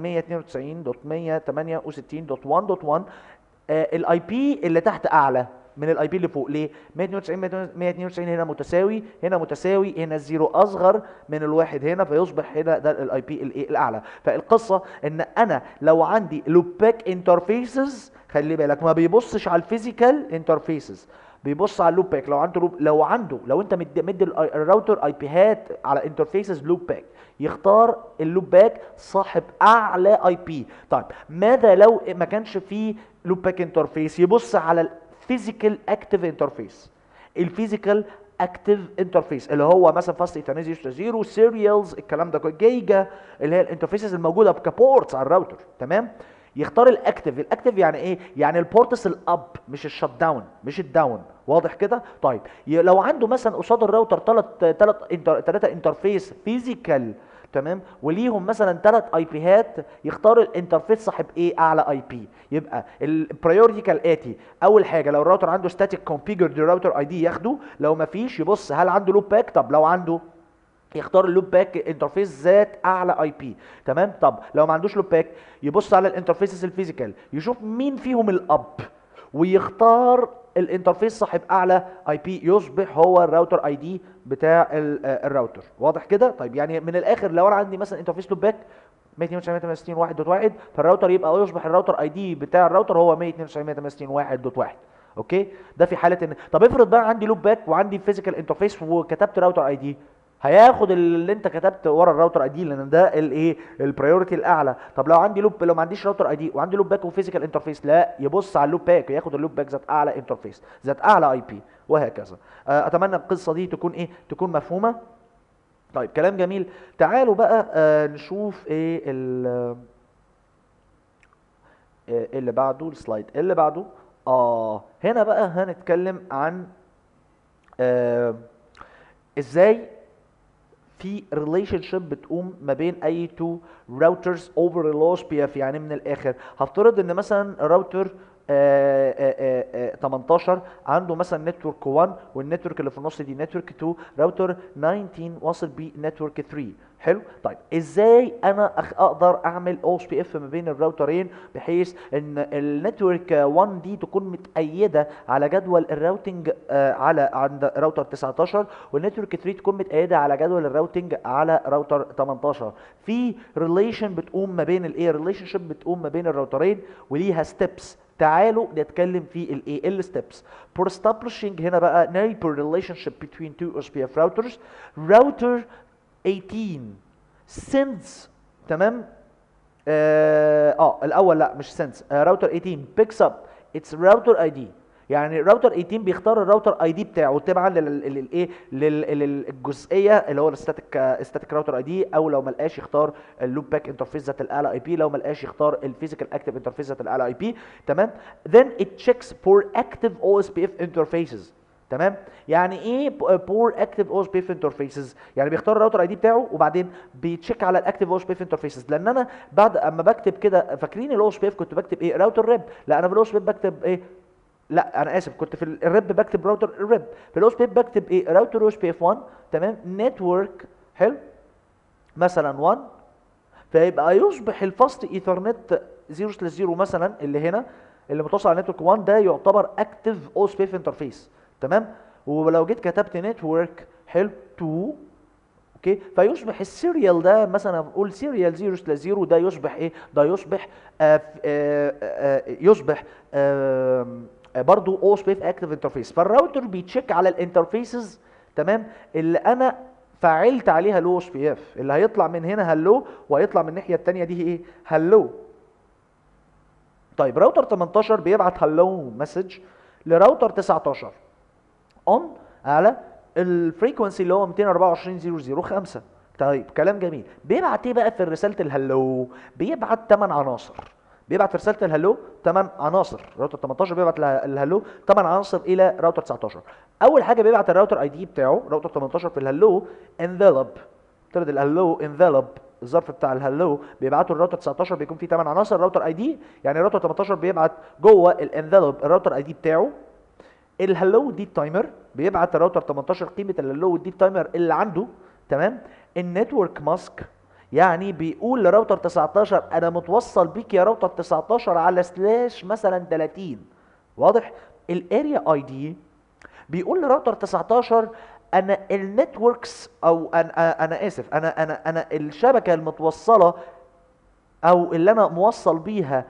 192.168.1.1، الاي بي اللي تحت اعلى من الاي بي اللي فوق. ليه؟ 192 هنا متساوي، هنا متساوي، هنا الزيرو اصغر من الواحد هنا، فيصبح هنا ده الاي بي الايه الاعلى. فالقصه ان انا لو عندي لوباك انترفيسز، خلي بالك ما بيبصش على الفيزيكال انترفيسز، بيبص على اللوب باك. لو انت مدي الراوتر اي بي هات على انترفيسز لوب باك، يختار اللوب باك صاحب اعلى اي بي. طيب ماذا لو ما كانش فيه لوب باك انترفيس؟ يبص على الفيزيكال اكتيف انترفيس. الفيزيكال اكتيف انترفيس اللي هو مثلا فاست ايثرنت زيرو سيريالز، الكلام ده جيجا، اللي هي الانترفيسز الموجوده كبورتس على الراوتر. تمام. يختار الاكتيف. الاكتيف يعني ايه؟ يعني البورتس الاب مش الشت داون، مش الداون. واضح كده؟ طيب لو عنده مثلا قصاد الراوتر ثلاثه انترفيس فيزيكال، تمام، وليهم مثلا ثلاث اي بيهات، يختار الانترفيس صاحب ايه؟ اعلى اي بي. يبقى البريورتي كالاتي: اول حاجه لو الراوتر عنده ستاتيك كونفيجرد راوتر اي دي ياخده، لو ما فيش يبص هل عنده لوب باك. طب لو عنده يختار اللوب باك انترفيس ذات اعلى اي بي. تمام. طب لو ما عندوش لوب باك يبص على الانترفيسز الفيزيكال، يشوف مين فيهم الاب، ويختار الانترفيس صاحب اعلى اي بي، يصبح هو الراوتر اي دي بتاع الراوتر. واضح كده؟ طيب يعني من الاخر لو انا عندي مثلا انترفيس لوب باك 192.168.1.1، فالراوتر يبقى يصبح الراوتر اي دي بتاع الراوتر هو 192.168.1.1. اوكي، ده في حاله ان. طب افرض بقى عندي لوب باك وعندي فيزيكال انترفيس وكتبت راوتر اي دي، هياخد اللي انت كتبت ورا الراوتر اي دي، لان ده الايه؟ البريورتي الاعلى. طب لو عندي لو ما عنديش راوتر اي دي وعندي لوب باك وفيزيكال انترفيس، لا، يبص على اللوب باك، ياخد اللوب باك ذات اعلى انترفيس، ذات اعلى اي بي، وهكذا. اتمنى القصه دي تكون ايه؟ تكون مفهومه. طيب كلام جميل. تعالوا بقى نشوف ايه اللي بعده، السلايد اللي بعده. هنا بقى هنتكلم عن آه ازاي في ريليشن شيب بتقوم ما بين اي تو راوترز اوفر اللوس بي اف. يعني من الاخر هفترض ان مثلا راوتر 18 عنده مثلا نتورك 1، والنتورك اللي في النص دي نتورك 2، راوتر 19 واصل بنتورك 3. حلو. طيب ازاي انا اقدر اعمل او اس بي اف ما بين الراوترين بحيث ان النتورك 1 دي تكون متأيده على جدول الراوتنج على عند راوتر 19، والنتورك 3 تكون متأيده على جدول الراوتنج على راوتر 18. في ريليشن بتقوم ما بين الايه؟ ريليشن شيب بتقوم ما بين الراوترين وليها ستيبس. تعالوا نتكلم في الايه؟ الستبس. For establishing هنا بقى neighbor relationship between two SPF routers. Router 18 sends، تمام، الاول لا مش sends، راوتر 18 picks up its router ID. يعني راوتر 18 بيختار الراوتر اي دي بتاعه تبعا للايه؟ للجزئيه اللي هو الستاتيك راوتر اي دي، او لو ما لقاش يختار اللوب باك انترفيس ذات الاعلى اي بي، لو ما لقاش يختار الفيزيكال اكتيف انترفيس ذات الاعلى اي بي. تمام. then it checks for active OSPF interfaces. تمام. يعني ايه بور اكتيف او اس بي اف انترفيسز؟ يعني بيختار الراوتر اي دي بتاعه وبعدين بيتشيك على الاكتيف او اس بي اف انترفيسز. لان انا بعد اما بكتب كده، فاكرين الاو اس بي اف كنت بكتب ايه؟ راوتر ريب. لا، انا في الاو اس بي اف بكتب ايه؟ لا انا اسف، كنت في الريب بكتب راوتر الريب، في الاو اس بي اف بكتب ايه؟ راوتر او اس بي اف 1. تمام. نتورك، حلو، مثلا 1. فيبقى يصبح الفاست ايثرنت 0/0 مثلا اللي هنا اللي متصل على نتورك 1 ده يعتبر اكتيف او اس بي اف انترفيس. تمام. ولو جيت كتبت نتورك، حلو، 2، اوكي، فيصبح السيريال ده مثلا نقول سيريال 0/0 ده يصبح ايه؟ ده يصبح يصبح برضو او اس بي اف اكتيف انترفيس. فالراوتر بيتشيك على الانترفيسز، تمام، اللي انا فعلت عليها لو اس بي اف، اللي هيطلع من هنا هلو، وهيطلع من الناحيه الثانيه دي ايه؟ هلو. طيب راوتر 18 بيبعت هلو مسج لراوتر 19 اون على الفريكونسي اللي هو 224.0.0.5. طيب كلام جميل. بيبعت ايه بقى في رساله الهلو؟ بيبعت 8 عناصر. بيبعت في رساله الهلو 8 عناصر. راوتر 18 بيبعت الهلو 8 عناصر الى راوتر 19. اول حاجه بيبعت الراوتر اي دي بتاعه راوتر 18 في الهلو انفلوب. ترد الهلو انفلوب، الظرف بتاع الهلو بيبعته الراوتر 19 بيكون فيه 8 عناصر راوتر اي دي. يعني الراوتر 18 بيبعت جوه الانفلوب الراوتر اي دي بتاعه الهلو دي تايمر بيبعت الراوتر 18 قيمه الهلو دي تايمر اللي عنده، تمام. النتورك ماسك يعني بيقول لراوتر 19 انا متوصل بيك يا راوتر 19 على سلاش مثلا 30. واضح؟ الاريا اي دي بيقول لراوتر 19 انا النتوركس او انا اسف، انا الشبكه المتوصله او اللي انا موصل بيها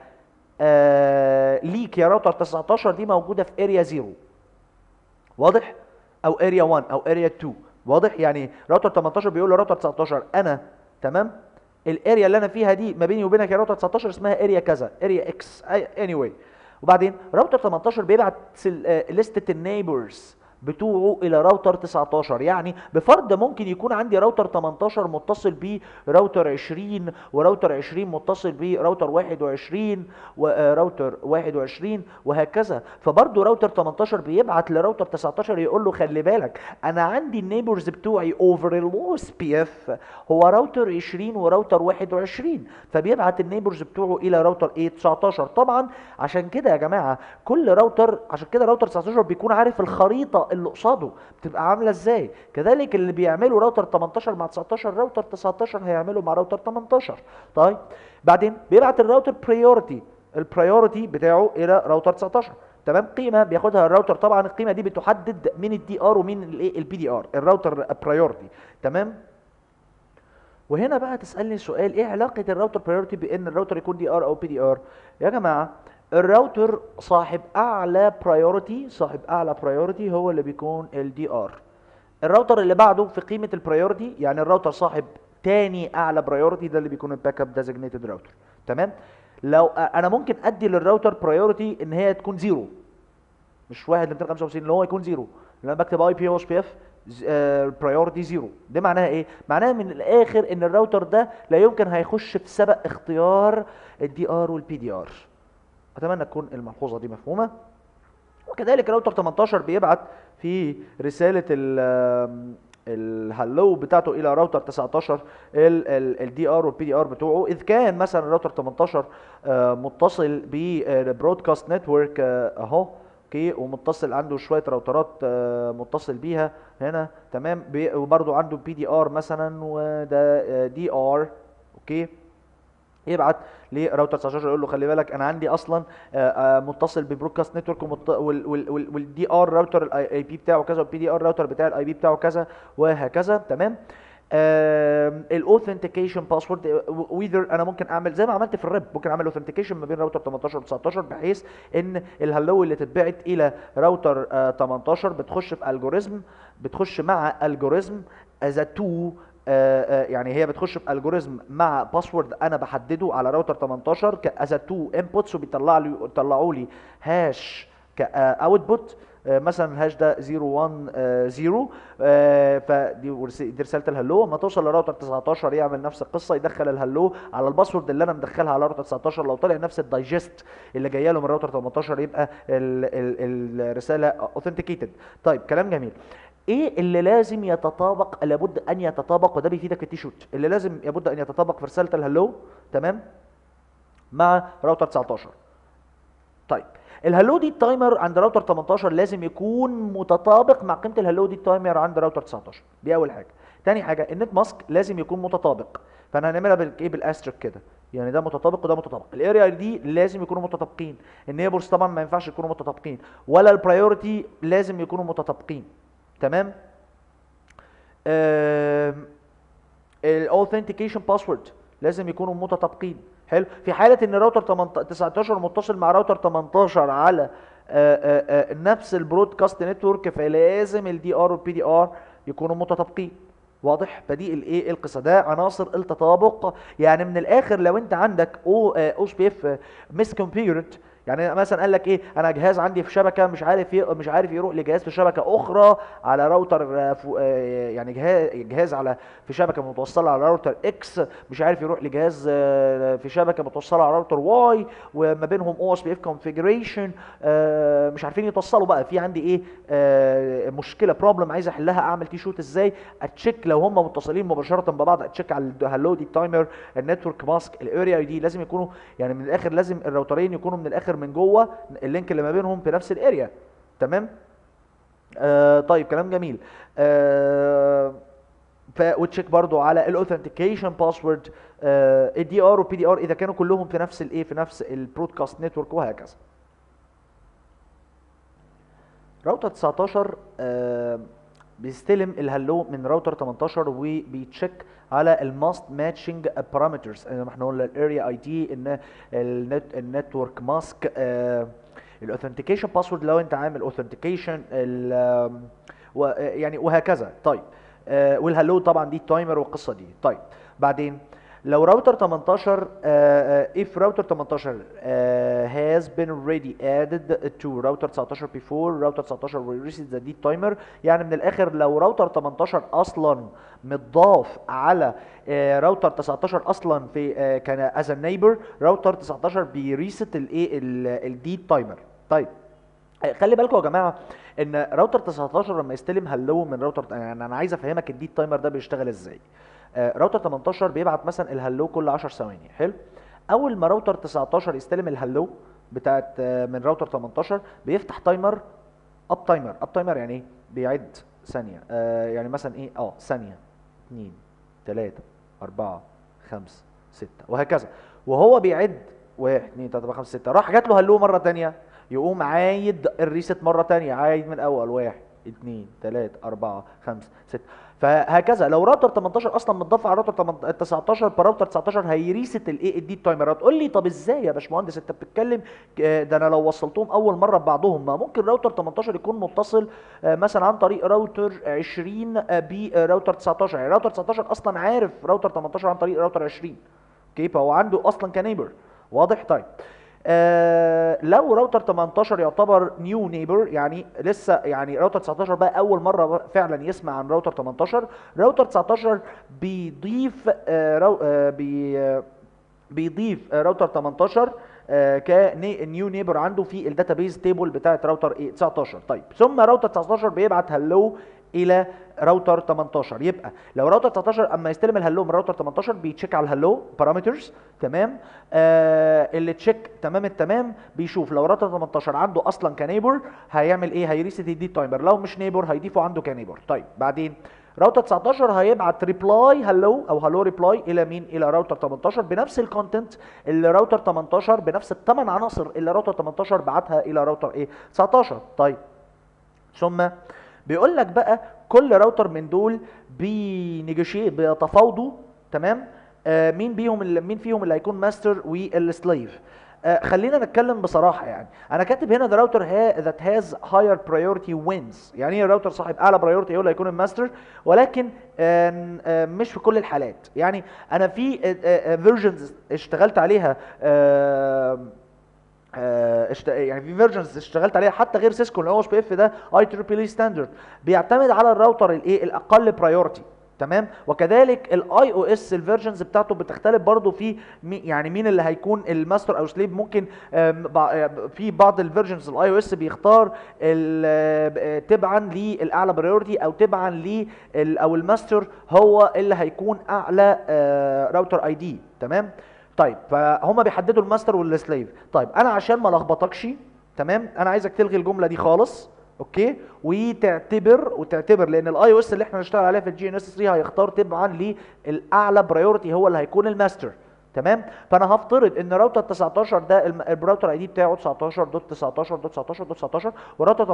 ليك يا راوتر 19 دي موجوده في اريا 0. واضح؟ او اريا 1 او اريا 2. واضح؟ يعني راوتر 18 بيقول لراوتر 19 انا، تمام، الاريا اللي انا فيها دي ما بيني وبينك يا راوتر 19 اسمها اريا كذا، اريا اكس اني واي. وبعدين راوتر 18 بيبعت لستة النيبرز بتوعه الى راوتر 19. يعني بفرض ممكن يكون عندي راوتر 18 متصل بيه راوتر 20 وراوتر 20 متصل بيه راوتر 21 وراوتر 21 وهكذا. فبرضه راوتر 18 بيبعت لراوتر 19 يقول له خلي بالك انا عندي النيبرز بتوعي اوفر الاو اس بي اف هو راوتر 20 وراوتر 21، فبيبعت النيبرز بتوعه الى راوتر ايه 19. طبعا عشان كده يا جماعه كل راوتر، عشان كده راوتر 19 بيكون عارف الخريطه اللي قصاده بتبقى عامله ازاي. كذلك اللي بيعمله راوتر 18 مع 19 راوتر 19 هيعمله مع راوتر 18. طيب بعدين بيبعت الراوتر بريورتي، البريورتي بتاعه الى راوتر 19، تمام. قيمه بياخدها الراوتر، طبعا القيمه دي بتحدد مين الدي ار ومين الايه البي دي ار، الراوتر برايورتي، تمام. وهنا بقى تسالني سؤال، ايه علاقه الراوتر برايورتي بان الراوتر يكون دي ار او بي دي ار؟ يا جماعه الراوتر صاحب اعلى برايورتي، صاحب اعلى برايورتي هو اللي بيكون الدي ار. الراوتر اللي بعده في قيمه البرايورتي، يعني الراوتر صاحب تاني اعلى برايورتي ده اللي بيكون الباك اب ديزيجنيتد راوتر، تمام. لو انا ممكن ادي للراوتر برايورتي ان هي تكون زيرو، مش 1 ل 255، اللي هو يكون زيرو. لما بكتب اي بي او اس بي اف برايورتي زيرو، ده معناها ايه؟ معناها من الاخر ان الراوتر ده لا يمكن هيخش في سبق اختيار الدي ار والبي دي ار. اتمنى تكون الملحوظه دي مفهومه. وكذلك راوتر 18 بيبعت في رساله الهلو بتاعته الى راوتر 19 الدي ار والبي دي ار بتوعه. اذ كان مثلا راوتر 18 متصل ببرودكاست نتورك اهو، اوكي، ومتصل عنده شويه راوترات متصل بيها هنا، تمام، وبرده عنده بي دي ار مثلا وده دي ار، اوكي، يبعت لراوتر 19 يقول له خلي بالك انا عندي اصلا متصل ببرودكاست نتورك والدي ار راوتر الاي بي بتاعه كذا والبي دي ار راوتر بتاع الاي بي بتاعه كذا وهكذا، تمام. الاوثنتيكيشن باسورد ويذر انا ممكن اعمل زي ما عملت في الريب، ممكن اعمل اوثنتيكيشن ما بين راوتر 18 و 19 بحيث ان الهلو اللي تتبعت الى راوتر 18 بتخش في الجوريزم، بتخش مع الجوريزم از تو، يعني هي بتخش في الجوريزم مع باسورد انا بحدده على راوتر 18 كاز تو انبوتس، وبيطلعوا لي هاش كاوتبوت، مثلا الهاش ده 010 فدي رساله الهلو. اما توصل لراوتر 19 يعمل نفس القصه، يدخل الهلو على الباسورد اللي انا مدخلها على راوتر 19، لو طلع نفس الدايجست اللي جايه له من راوتر 18 يبقى الرساله اوثنتيكيتد. طيب كلام جميل. ايه اللي لازم يتطابق، لابد ان يتطابق، وده بيفيدك التي شوت، اللي لازم يبد ان يتطابق في رساله الهلو، تمام، مع راوتر 19. طيب الهلو دي تايمر عند راوتر 18 لازم يكون متطابق مع قيمه الهلو دي تايمر عند راوتر 19، دي اول حاجه. تاني حاجه النت ماسك لازم يكون متطابق، فانا هنعملها بالايه بالاستريك كده، يعني ده متطابق وده متطابق. الاريا دي لازم يكونوا متطابقين، النيبرز طبعا ما ينفعش يكونوا متطابقين، ولا البرايورتي لازم يكونوا متطابقين، تمام. الاوثنتيكيشن باسورد لازم يكونوا متطابقين. حلو. في حاله ان راوتر 19 متصل مع راوتر 18 على نفس البرودكاست نتورك، فلازم الدي ار والبي دي ار يكونوا متطابقين. واضح؟ فدي الايه القصه، ده عناصر التطابق. يعني من الاخر لو انت عندك او اس بي اف مس كومبيوتد، يعني مثلا قال لك ايه، انا جهاز عندي في شبكه مش عارف يروح لجهاز في شبكه اخرى على راوتر يعني جهاز على في شبكه متوصله على راوتر اكس مش عارف يروح لجهاز في شبكه متوصله على راوتر واي، وما بينهم او اس بي اف كونفيجريشن مش عارفين يتوصلوا. بقى في عندي ايه مشكله بروبلم عايز احلها، اعمل تي شوت ازاي؟ اتشيك لو هم متصلين مباشره ببعض، اتشيك على الهلو دي تايمر، النتورك ماسك، الاريا اي دي، لازم يكونوا يعني من الاخر لازم الراوترين يكونوا من الاخر من جوه اللينك اللي ما بينهم في نفس الاريا، تمام. طيب كلام جميل. وتشيك برضو على الاوثنتيكيشن باسورد، الدي ار والبي دي ار اذا كانوا كلهم في نفس الايه، في نفس البرودكاست نتورك وهكذا. راوتر 19 بيستلم الهلو من راوتر 18 وبيتشيك على الماست ماتشنج بارامترز، زي ما احنا قلنا الاريا اي دي، ان النتورك ماسك، الاوثنتيكيشن باسورد لو انت عامل اوثنتيكيشن، يعني وهكذا. طيب والهلو طبعا دي التايمر والقصه دي. طيب بعدين لو راوتر 18 if router 18 has been already added to router 19 before router 19 will reset the dead timer، يعني من الاخر لو راوتر 18 اصلا متضاف على راوتر 19 اصلا في كان as a neighbor، راوتر 19 بيريست الايه الديد تايمر. طيب خلي بالكم يا جماعه ان راوتر 19 لما يستلم هلو من راوتر، يعني انا عايز افهمك الديد تايمر ده بيشتغل ازاي. راوتر 18 بيبعت مثلا الهلو كل 10 ثواني، حلو. اول ما راوتر 19 يستلم الهلو بتاعت من راوتر 18 بيفتح تايمر، اب تايمر يعني ايه؟ بيعد ثانيه، يعني مثلا ايه، ثانيه، 2 3 4 5 6 وهكذا. وهو بيعد 1 2 3 4 5 6، راح جات له هلو مره ثانيه، يقوم عايد الريست مره ثانيه، عايد من اول 1 2 3 4 5 6، فهكذا. لو راوتر 18 اصلا متضاف على راوتر 19، فراوتر 19 هيريست الايه الدي تايمر. هتقول لي طب ازاي يا باشمهندس انت بتتكلم؟ ده انا لو وصلتهم اول مره ببعضهم، ما ممكن راوتر 18 يكون متصل مثلا عن طريق راوتر 20 براوتر 19، يعني راوتر 19 اصلا عارف راوتر 18 عن طريق راوتر 20، اوكي، فهو عنده اصلا كنيبر، واضح؟ طيب لو راوتر 18 يعتبر نيو نيبر، يعني لسه يعني راوتر 19 بقى اول مره فعلا يسمع عن راوتر 18، راوتر 19 بيضيف بيضيف راوتر 18 كنيو نيبر عنده في الداتابيز تيبل بتاعت راوتر ايه 19. طيب ثم راوتر 19 بيبعت هلو الى راوتر 18. يبقى لو راوتر 19 اما يستلم الهلو من راوتر 18 بيتشيك على الهلو بارامترز، تمام، اللي تشيك تمام التمام، بيشوف لو راوتر 18 عنده اصلا كنيبر هيعمل ايه، هيريست الدي تايمر، لو مش نيبر هيضيفه عنده كنيبر. طيب بعدين راوتر 19 هيبعت ريبلاي هلو او هلو ريبلاي الى مين؟ الى راوتر 18 بنفس الكونتنت اللي راوتر 18، بنفس الثمان عناصر اللي راوتر 18 بعتها الى راوتر ايه 19. طيب ثم بيقول لك بقى كل راوتر من دول بينيجوشيت، بيتفاوضوا، تمام، مين فيهم اللي هيكون ماستر والسليف. خلينا نتكلم بصراحه، يعني انا كاتب هنا the router that has higher priority wins، يعني ايه راوتر صاحب اعلى priority هو اللي هيكون الماستر، ولكن مش في كل الحالات. يعني انا في فيرجنز اشتغلت عليها، يعني في فيرجنز اشتغلت عليها حتى غير سيسكو، اللي هو اس بي اف ده اي تريبل اي ستاندرد، بيعتمد على الراوتر الايه الاقل برايورتي، تمام. وكذلك الاي او اس الفيرجنز بتاعته بتختلف برضو في يعني مين اللي هيكون الماستر او سليف. ممكن في بعض الفيرجنز الاي او اس بيختار تبعا للاعلى برايورتي، او تبعا او الماستر هو اللي هيكون اعلى راوتر اي دي، تمام. طيب فهم بيحددوا الماستر والسليف. طيب انا عشان ما لخبطكش، تمام، انا عايزك تلغي الجمله دي خالص، اوكي، وتعتبر لان الاي او اس اللي احنا هنشتغل عليها في الجي ان اس 3 هيختار تبعا للاعلى برايورتي هو اللي هيكون الماستر، تمام. فانا هفترض ان راوتر 19 ده الراوتر اي دي بتاعه 19.19.19.19، وراوتر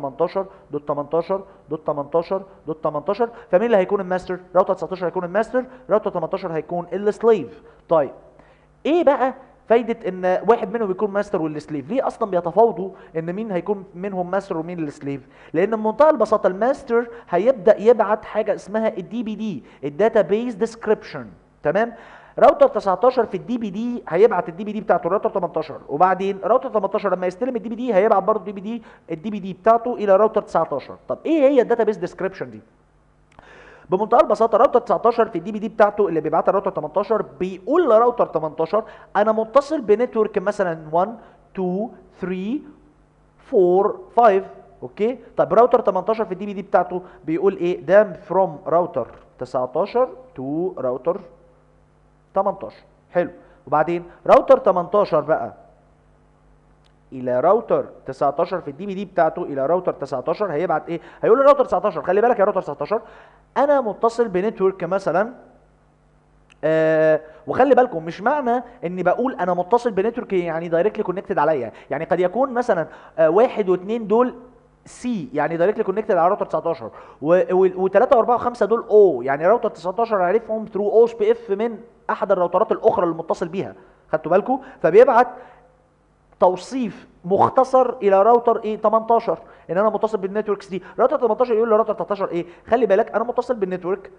18.18.18.18.18، فمين اللي هيكون الماستر؟ راوتر 19 هيكون الماستر، راوتر 18 هيكون السليف. طيب ايه بقى فايدة ان واحد منهم يكون ماستر والسليف؟ ليه اصلا بيتفاوضوا ان مين هيكون منهم ماستر ومين السليف؟ لان بمنتهى البساطة الماستر هيبدأ يبعت حاجة اسمها الدي بي دي، الداتابيز ديسكريبشن، تمام. راوتر 19 في الدي بي دي هيبعت الدي بي دي بتاعته لراوتر 18، وبعدين راوتر 18 لما يستلم الدي بي دي هيبعت برضه الدي بي دي بتاعته الى راوتر 19. طب ايه هي الداتابيز ديسكريبشن دي؟ بمنتهى البساطه راوتر 19 في الدي بي دي بتاعته اللي بيبعتها لراوتر 18 بيقول لراوتر 18 انا متصل بنتورك مثلا 1 2 3 4 5، اوكي. طب راوتر 18 في الدي بي دي بتاعته بيقول ايه؟ ده فروم راوتر 19 تو راوتر 18، حلو. وبعدين راوتر 18 بقى الى راوتر 19 في الدي بي دي بتاعته الى راوتر 19 هيبعت ايه؟ هيقول لراوتر 19 خلي بالك يا راوتر 19 انا متصل بنتورك مثلا، وخلي بالكم مش معنى اني بقول انا متصل بنتورك يعني دايركتلي كونكتد عليا، يعني قد يكون مثلا واحد واثنين دول سي يعني دايركتلي كونكتد على راوتر 19، و3 و4 و5 دول او يعني راوتر 19 عرفهم ثرو او اس بي اف من احد الراوترات الاخرى اللي متصل بيها. خدتوا بالكم؟ فبيبعت توصيف مختصر الى راوتر ايه 18 ان انا متصل بالنتوركس دي. راوتر 18 يقول لراوتر 19 ايه؟ خلي بالك انا متصل بالنتورك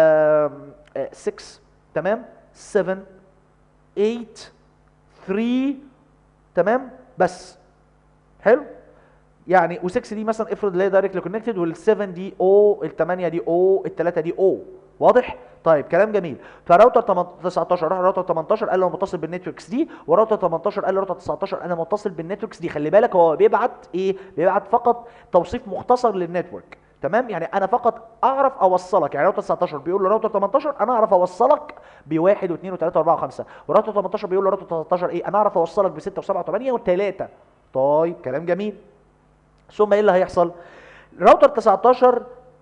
6 تمام 7 8 3 تمام بس. حلو، يعني و6 دي مثلا افرض اللي هي دايركتلي كونكتد، وال7 دي او، ال8 دي او، ال3 دي او. واضح؟ طيب كلام جميل. فراوتر 19 راح راوتر 18 قال له انا متصل بالنتوركس دي، وراوتر 18 قال لراوتر 19 انا متصل بالنتوركس دي. خلي بالك هو بيبعت ايه؟ بيبعت فقط توصيف مختصر للنتورك. تمام، يعني انا فقط اعرف اوصلك، يعني راوتر 19 بيقول لراوتر 18 انا اعرف اوصلك بواحد واثنين وثلاثه واربعه وخمسه، وراوتر 18 بيقول لراوتر 19 ايه؟ انا اعرف اوصلك بسته وسبعه وثمانيه وثلاثه. طيب كلام جميل. ثم ايه اللي هيحصل؟ راوتر 19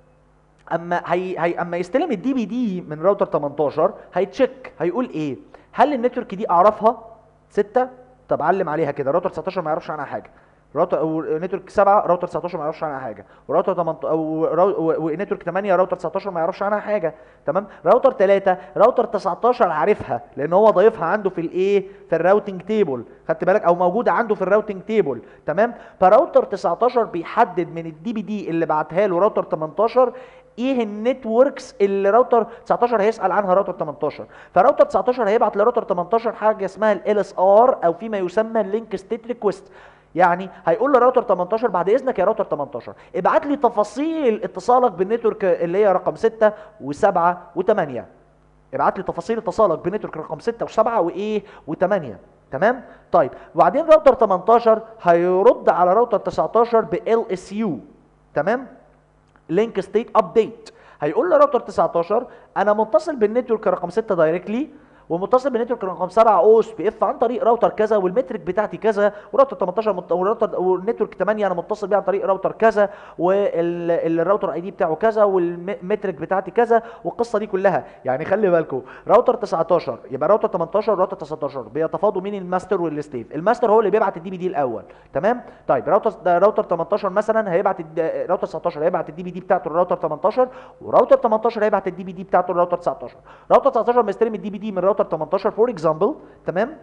اما يستلم الدي بي دي من راوتر 18 هيتشيك، هيقول ايه؟ هل النتورك دي اعرفها 6؟ طب علم عليها كده، راوتر 19 ما يعرفش عنها حاجه. راوتر او نتورك 7 راوتر 19 ما يعرفش عنها حاجه، وراوتر 18 ونتورك 8 راوتر 19 ما يعرفش عنها حاجه. تمام. راوتر 3 راوتر 19 عارفها لان هو ضايفها عنده في الايه؟ في الراوتنج تيبل. خدت بالك؟ او موجوده عنده في الراوتنج تيبل. تمام. فراوتر 19 بيحدد من الدي بي دي اللي بعتها له راوتر 18 ايه النتوركس اللي راوتر 19 هيسال عنها راوتر 18. فراوتر 19 هيبعت لراوتر 18 حاجه اسمها ال اس ار او فيما يسمى اللينك ستيت ريكويست. يعني هيقول لراوتر 18 بعد اذنك يا راوتر 18 ابعت لي تفاصيل اتصالك بالنتورك اللي هي رقم 6 و7 و8. ابعت لي تفاصيل اتصالك بالنتورك رقم 6 و7 وايه و8. تمام. طيب وبعدين راوتر 18 هيرد على راوتر 19 ب ال اس يو. تمام، لينك ستيت ابديت. هيقول لراوتر 19 انا متصل بالنتورك رقم 6 دايركتلي، ومتصل بالنتورك رقم 7 او اس بي اف عن طريق راوتر كذا، والمترك بتاعتي كذا، وراوتر 18 والنتورك 8 انا متصل بيه عن طريق راوتر كذا، والراوتر اي دي بتاعه كذا، والمترك بتاعتي كذا، والقصه دي كلها. يعني خلي بالكم راوتر 19 يبقى راوتر 18 وراوتر 19 بيتفاضوا مين؟ الماستر والسليف. الماستر هو اللي بيبعت الدي بي دي الاول. تمام. طيب راوتر 18 مثلا هيبعت راوتر 19 هيبعت الدي بي دي بتاعته للراوتر 18، وراوتر 18 هيبعت الدي بي دي بتاعته للراوتر 19. راوتر 19 لما يستلم الدي بي دي من راوتر 18 فور اكزامبل، تمام،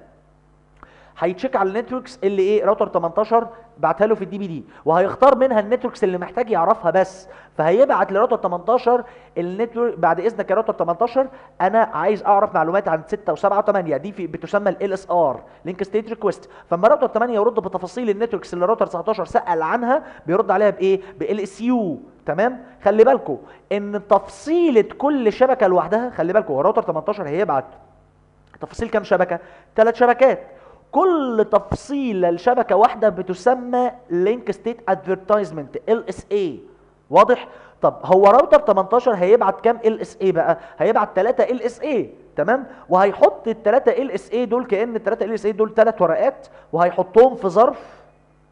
هيتشيك على النتوركس اللي ايه راوتر 18 بعتها له في الدي بي دي، وهيختار منها النتوركس اللي محتاج يعرفها بس. فهيبعت لراوتر 18 النتورك بعد اذنك يا راوتر 18 انا عايز اعرف معلومات عن 6 و7 و8. دي في بتسمى ال اس ار لينك ستيت ريكويست. فاما راوتر 8 يرد بتفاصيل النتوركس اللي راوتر 19 سال عنها بيرد عليها بايه؟ بال اس يو. تمام. خلي بالكم ان تفصيله كل شبكه لوحدها، خلي بالكم هو راوتر 18 هيبعت تفاصيل كام شبكه؟ 3 شبكات. كل تفصيله لشبكه واحده بتسمى لينك ستيت ادفرتايزمنت ال اس اي. واضح؟ طب هو راوتر 18 هيبعت كام ال اس اي بقى؟ هيبعت 3 ال اس اي. تمام. وهيحط ال3 ال اس اي دول كأن ال3 ال اس اي دول 3 ورقات، وهيحطهم في ظرف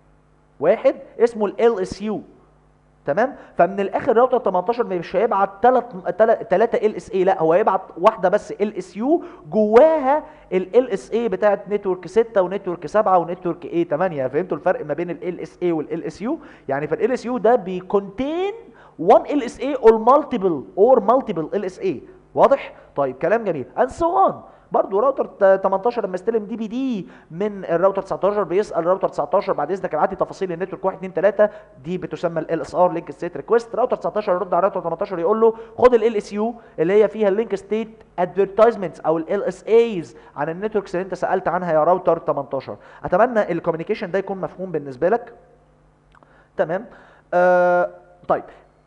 واحد اسمه ال اس يو. تمام. فمن الاخر راوتر 18 مش هيبعت 3 ال اس اي، لا هو هيبعت واحده بس ال اس يو جواها ال اس اي بتاعت نتورك 6 ونتورك 7 ونتورك ايه 8. فهمتوا الفرق ما بين ال اس اي والال اس يو؟ يعني فال اس يو ده بيكونتين 1 ال اس اي اور مالتيبل ال اس اي. واضح؟ طيب كلام جميل. and so on. برضه راوتر 18 لما يستلم دي بي دي من الراوتر 19 بيسال الراوتر 19 بعد اذنك ابعت لي تفاصيل النتورك 1 2 3. دي بتسمى ال اس ار لينك ستيت ريكويست. راوتر 19 يرد على راوتر 18 يقول له خد ال اس يو اللي هي فيها اللينك ستيت ادفرتايزمنتس او ال اس ايز عن النتوركس اللي انت سالت عنها يا راوتر 18. اتمنى الكوميونيكيشن ده يكون مفهوم بالنسبه لك. تمام. طيب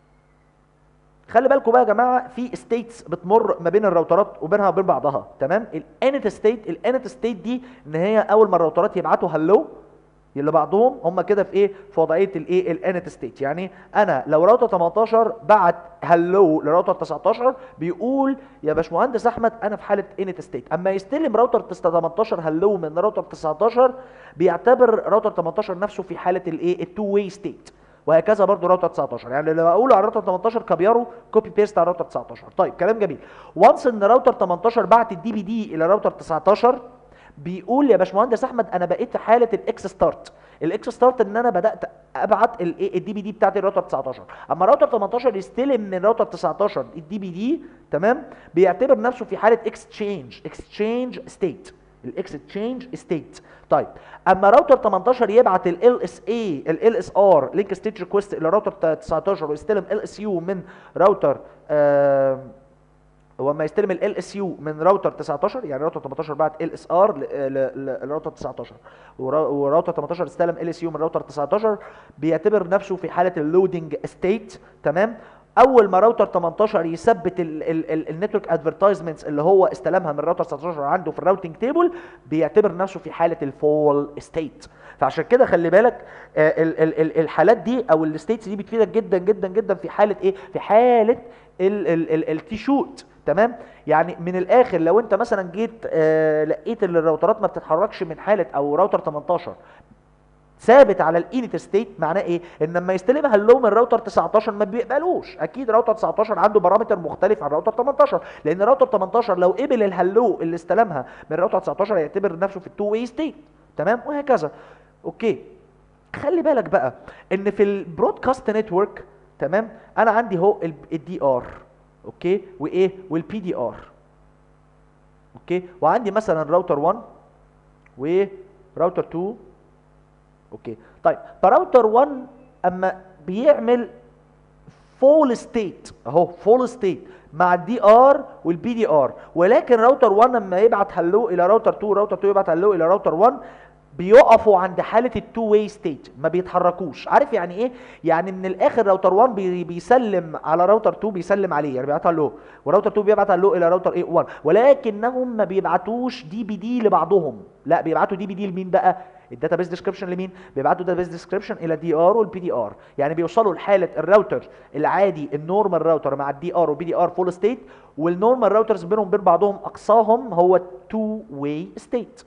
خلي بالكم بقى يا جماعه في ستيتس بتمر ما بين الراوترات وبينها وبين بعضها. تمام. الانت ستيت دي ان هي اول ما الراوترات يبعتوا هلو اللي بعضهم هم كده في ايه، في وضعيه الايه، الانت ستيت. يعني انا لو راوتر 18 بعت هلو لراوتر 19 بيقول يا باشمهندس احمد انا في حاله انت ستيت. اما يستلم راوتر 18 هلو من راوتر 19 بيعتبر راوتر 18 نفسه في حاله الايه، التو واي ستيت. وهكذا برضو راوتر 19. يعني لو اقوله على راوتر 18 كبيره كوبي بيست على راوتر 19. طيب كلام جميل. وانس ان راوتر 18 بعت الدي بي دي الى راوتر 19 بيقول يا باشمهندس احمد انا بقيت في حاله الاكس ستارت. الاكس ستارت ان انا بدات ابعت الدي بي دي بتاعت الراوتر 19. اما راوتر 18 يستلم من راوتر 19 الدي بي دي، تمام، بيعتبر نفسه في حاله اكستشينج ستيت، الاكستشينج ستيت. طيب اما راوتر 18 يبعت ال اس اي ال اس ار لينك ستيت ريكويست الى راوتر 19 ويستلم ال اس يو من راوتر هو لما يستلم ال اس يو من راوتر 19، يعني راوتر 18 بعت ال اس ار لراوتر 19 وراوتر 18 استلم ال اس يو من راوتر 19 بيعتبر نفسه في حاله اللودنج ستيت. تمام. اول ما راوتر 18 يثبت النتورك ادفرتايزمنتس اللي هو استلمها من راوتر 19 عنده في الراوتنج تيبل بيعتبر نفسه في حاله الفول ستيت. فعشان كده خلي بالك الحالات دي او الستيتس دي بتفيدك جدا جدا جدا في حاله ايه، في حاله التي شوت. تمام. يعني من الاخر لو انت مثلا جيت لقيت ان الراوترات ما بتتحركش من حاله، او راوتر 18 ثابت على الانيت ستيت، معناه ايه؟ ان لما يستلمها اللو من راوتر 19 ما بيقبلوش. اكيد راوتر 19 عنده بارامتر مختلف عن راوتر 18، لان راوتر 18 لو قبل الهلو اللي استلمها من راوتر 19 هيعتبر نفسه في التو واي ستيت. تمام. وهكذا. اوكي. خلي بالك بقى ان في البرودكاست نتورك، تمام، انا عندي اهو الدي ار، اوكي، وايه، والبي دي ار، اوكي، وعندي مثلا راوتر 1 وراوتر 2. اوكي. طيب فراوتر 1 اما بيعمل فول ستيت، اهو فول ستيت مع الدي ار والبي دي ار، ولكن راوتر 1 اما يبعت هلو الى راوتر 2، راوتر 2 يبعت هلو الى راوتر 1، بيقفوا عند حاله التو واي ستيت، ما بيتحركوش. عارف يعني ايه؟ يعني من الاخر راوتر 1 بيسلم على راوتر 2، بيسلم عليه يعني بيبعت له، وراوتر 2 بيبعت له الى راوتر ايه 1، ولكنهم ما بيبعتوش دي بي دي لبعضهم، لا بيبعتوا دي بي دي لمين بقى؟ الداتابيس ديسكريبشن لمين؟ بيبعتوا داتابيس ديسكريبشن الى دي ار والبي دي ار. يعني بيوصلوا لحاله الراوتر العادي النورمال راوتر مع الدي ار والبي دي ار فول ستيت، والنورمال راوترز بينهم وبين بعضهم اقصاهم هو التو واي ستيت.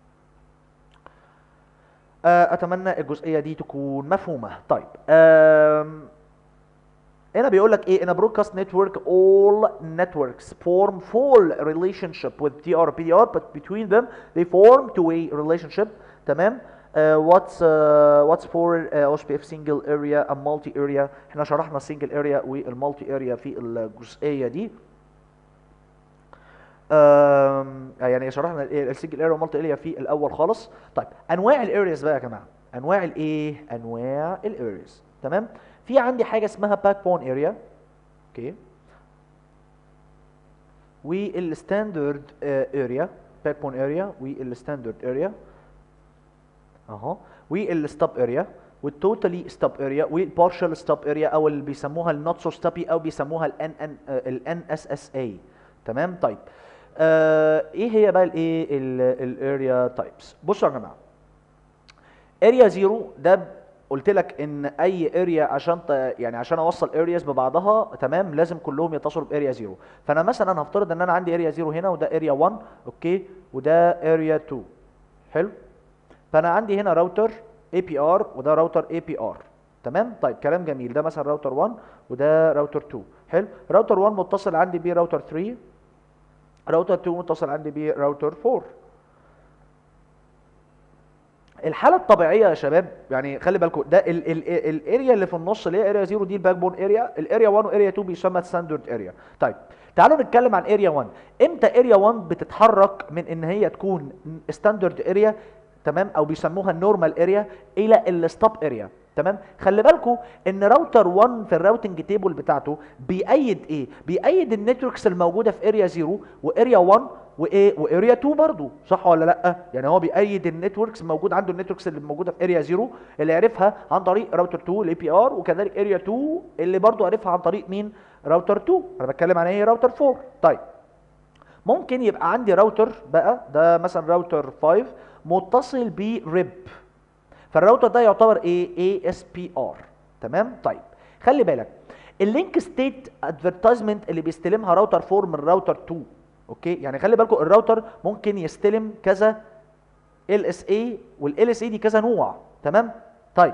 اتمنى الجزئيه دي تكون مفهومه. طيب هنا بيقول لك ايه؟ in a broadcast network all networks form full relationship with TR PDR but between them they form two-way relationship. تمام. what's for OSPF single area and multi area. احنا شرحنا single area والمالتي area في الجزئيه دي. يعني شرحنا السنجل اريا والمالتي اريا في الاول خالص. طيب انواع الارياز بقى يا جماعه، انواع الايه، انواع الارياز. تمام. في عندي حاجه اسمها باك بون اريا، اوكي، والستاندرد اريا، باك بون اريا والستاندرد اريا اهو، والستوب اريا والتوتالي ستوب اريا والبارشال ستوب اريا، او اللي بيسموها النوت سو ستوبي او بيسموها الان اس اس اي. تمام. طيب ايه هي بقى الايه الاريا تايبس؟ بصوا يا جماعه، اريا زيرو ده قلت لك ان اي اريا عشان يعني عشان اوصل ارياز ببعضها، تمام، لازم كلهم يتصلوا باريا زيرو. فانا مثلا هفترض ان انا عندي اريا زيرو هنا، وده اريا 1، اوكي، وده اريا 2. حلو. فانا عندي هنا راوتر اي بي ار وده راوتر اي بي ار. تمام. طيب كلام جميل. ده مثلا راوتر 1 وده راوتر 2. حلو. راوتر 1 متصل عندي بيه راوتر 3، راوتر 2 متصل عندي بيه راوتر 4. الحاله الطبيعيه يا شباب، يعني خلي بالكم ده الاريا اللي في النص اللي هي اريا 0 دي الباك بون اريا. الاريا 1 واريا 2 بيسمى ستاندرد اريا. طيب تعالوا نتكلم عن اريا 1. امتى اريا 1 بتتحرك من ان هي تكون ستاندرد اريا، تمام، او بيسموها النورمال اريا، الى الستوب اريا؟ تمام. خلي بالكم ان راوتر 1 في الراوتنج تيبل بتاعته بيأيد ايه؟ بيأيد النتوركس الموجوده في اريا 0 واريا 1 وايه واريا 2 برضو، صح ولا لا؟ يعني هو بيأيد النتوركس موجود عنده، النتوركس اللي موجوده في اريا 0 اللي عرفها عن طريق راوتر 2 الاي بي ار، وكذلك اريا 2 اللي برضو عرفها عن طريق مين؟ راوتر 2. انا بتكلم عن ايه؟ راوتر 4. طيب ممكن يبقى عندي راوتر بقى، ده مثلا راوتر 5 متصل بريب. فالراوتر ده يعتبر ايه؟ اي اس بي ار. تمام. طيب خلي بالك اللينك ستيت ادفرتايزمنت اللي بيستلمها راوتر 4 من راوتر 2. اوكي، يعني خلي بالكم الراوتر ممكن يستلم كذا ال اس اي، والال اس اي دي كذا نوع. تمام. طيب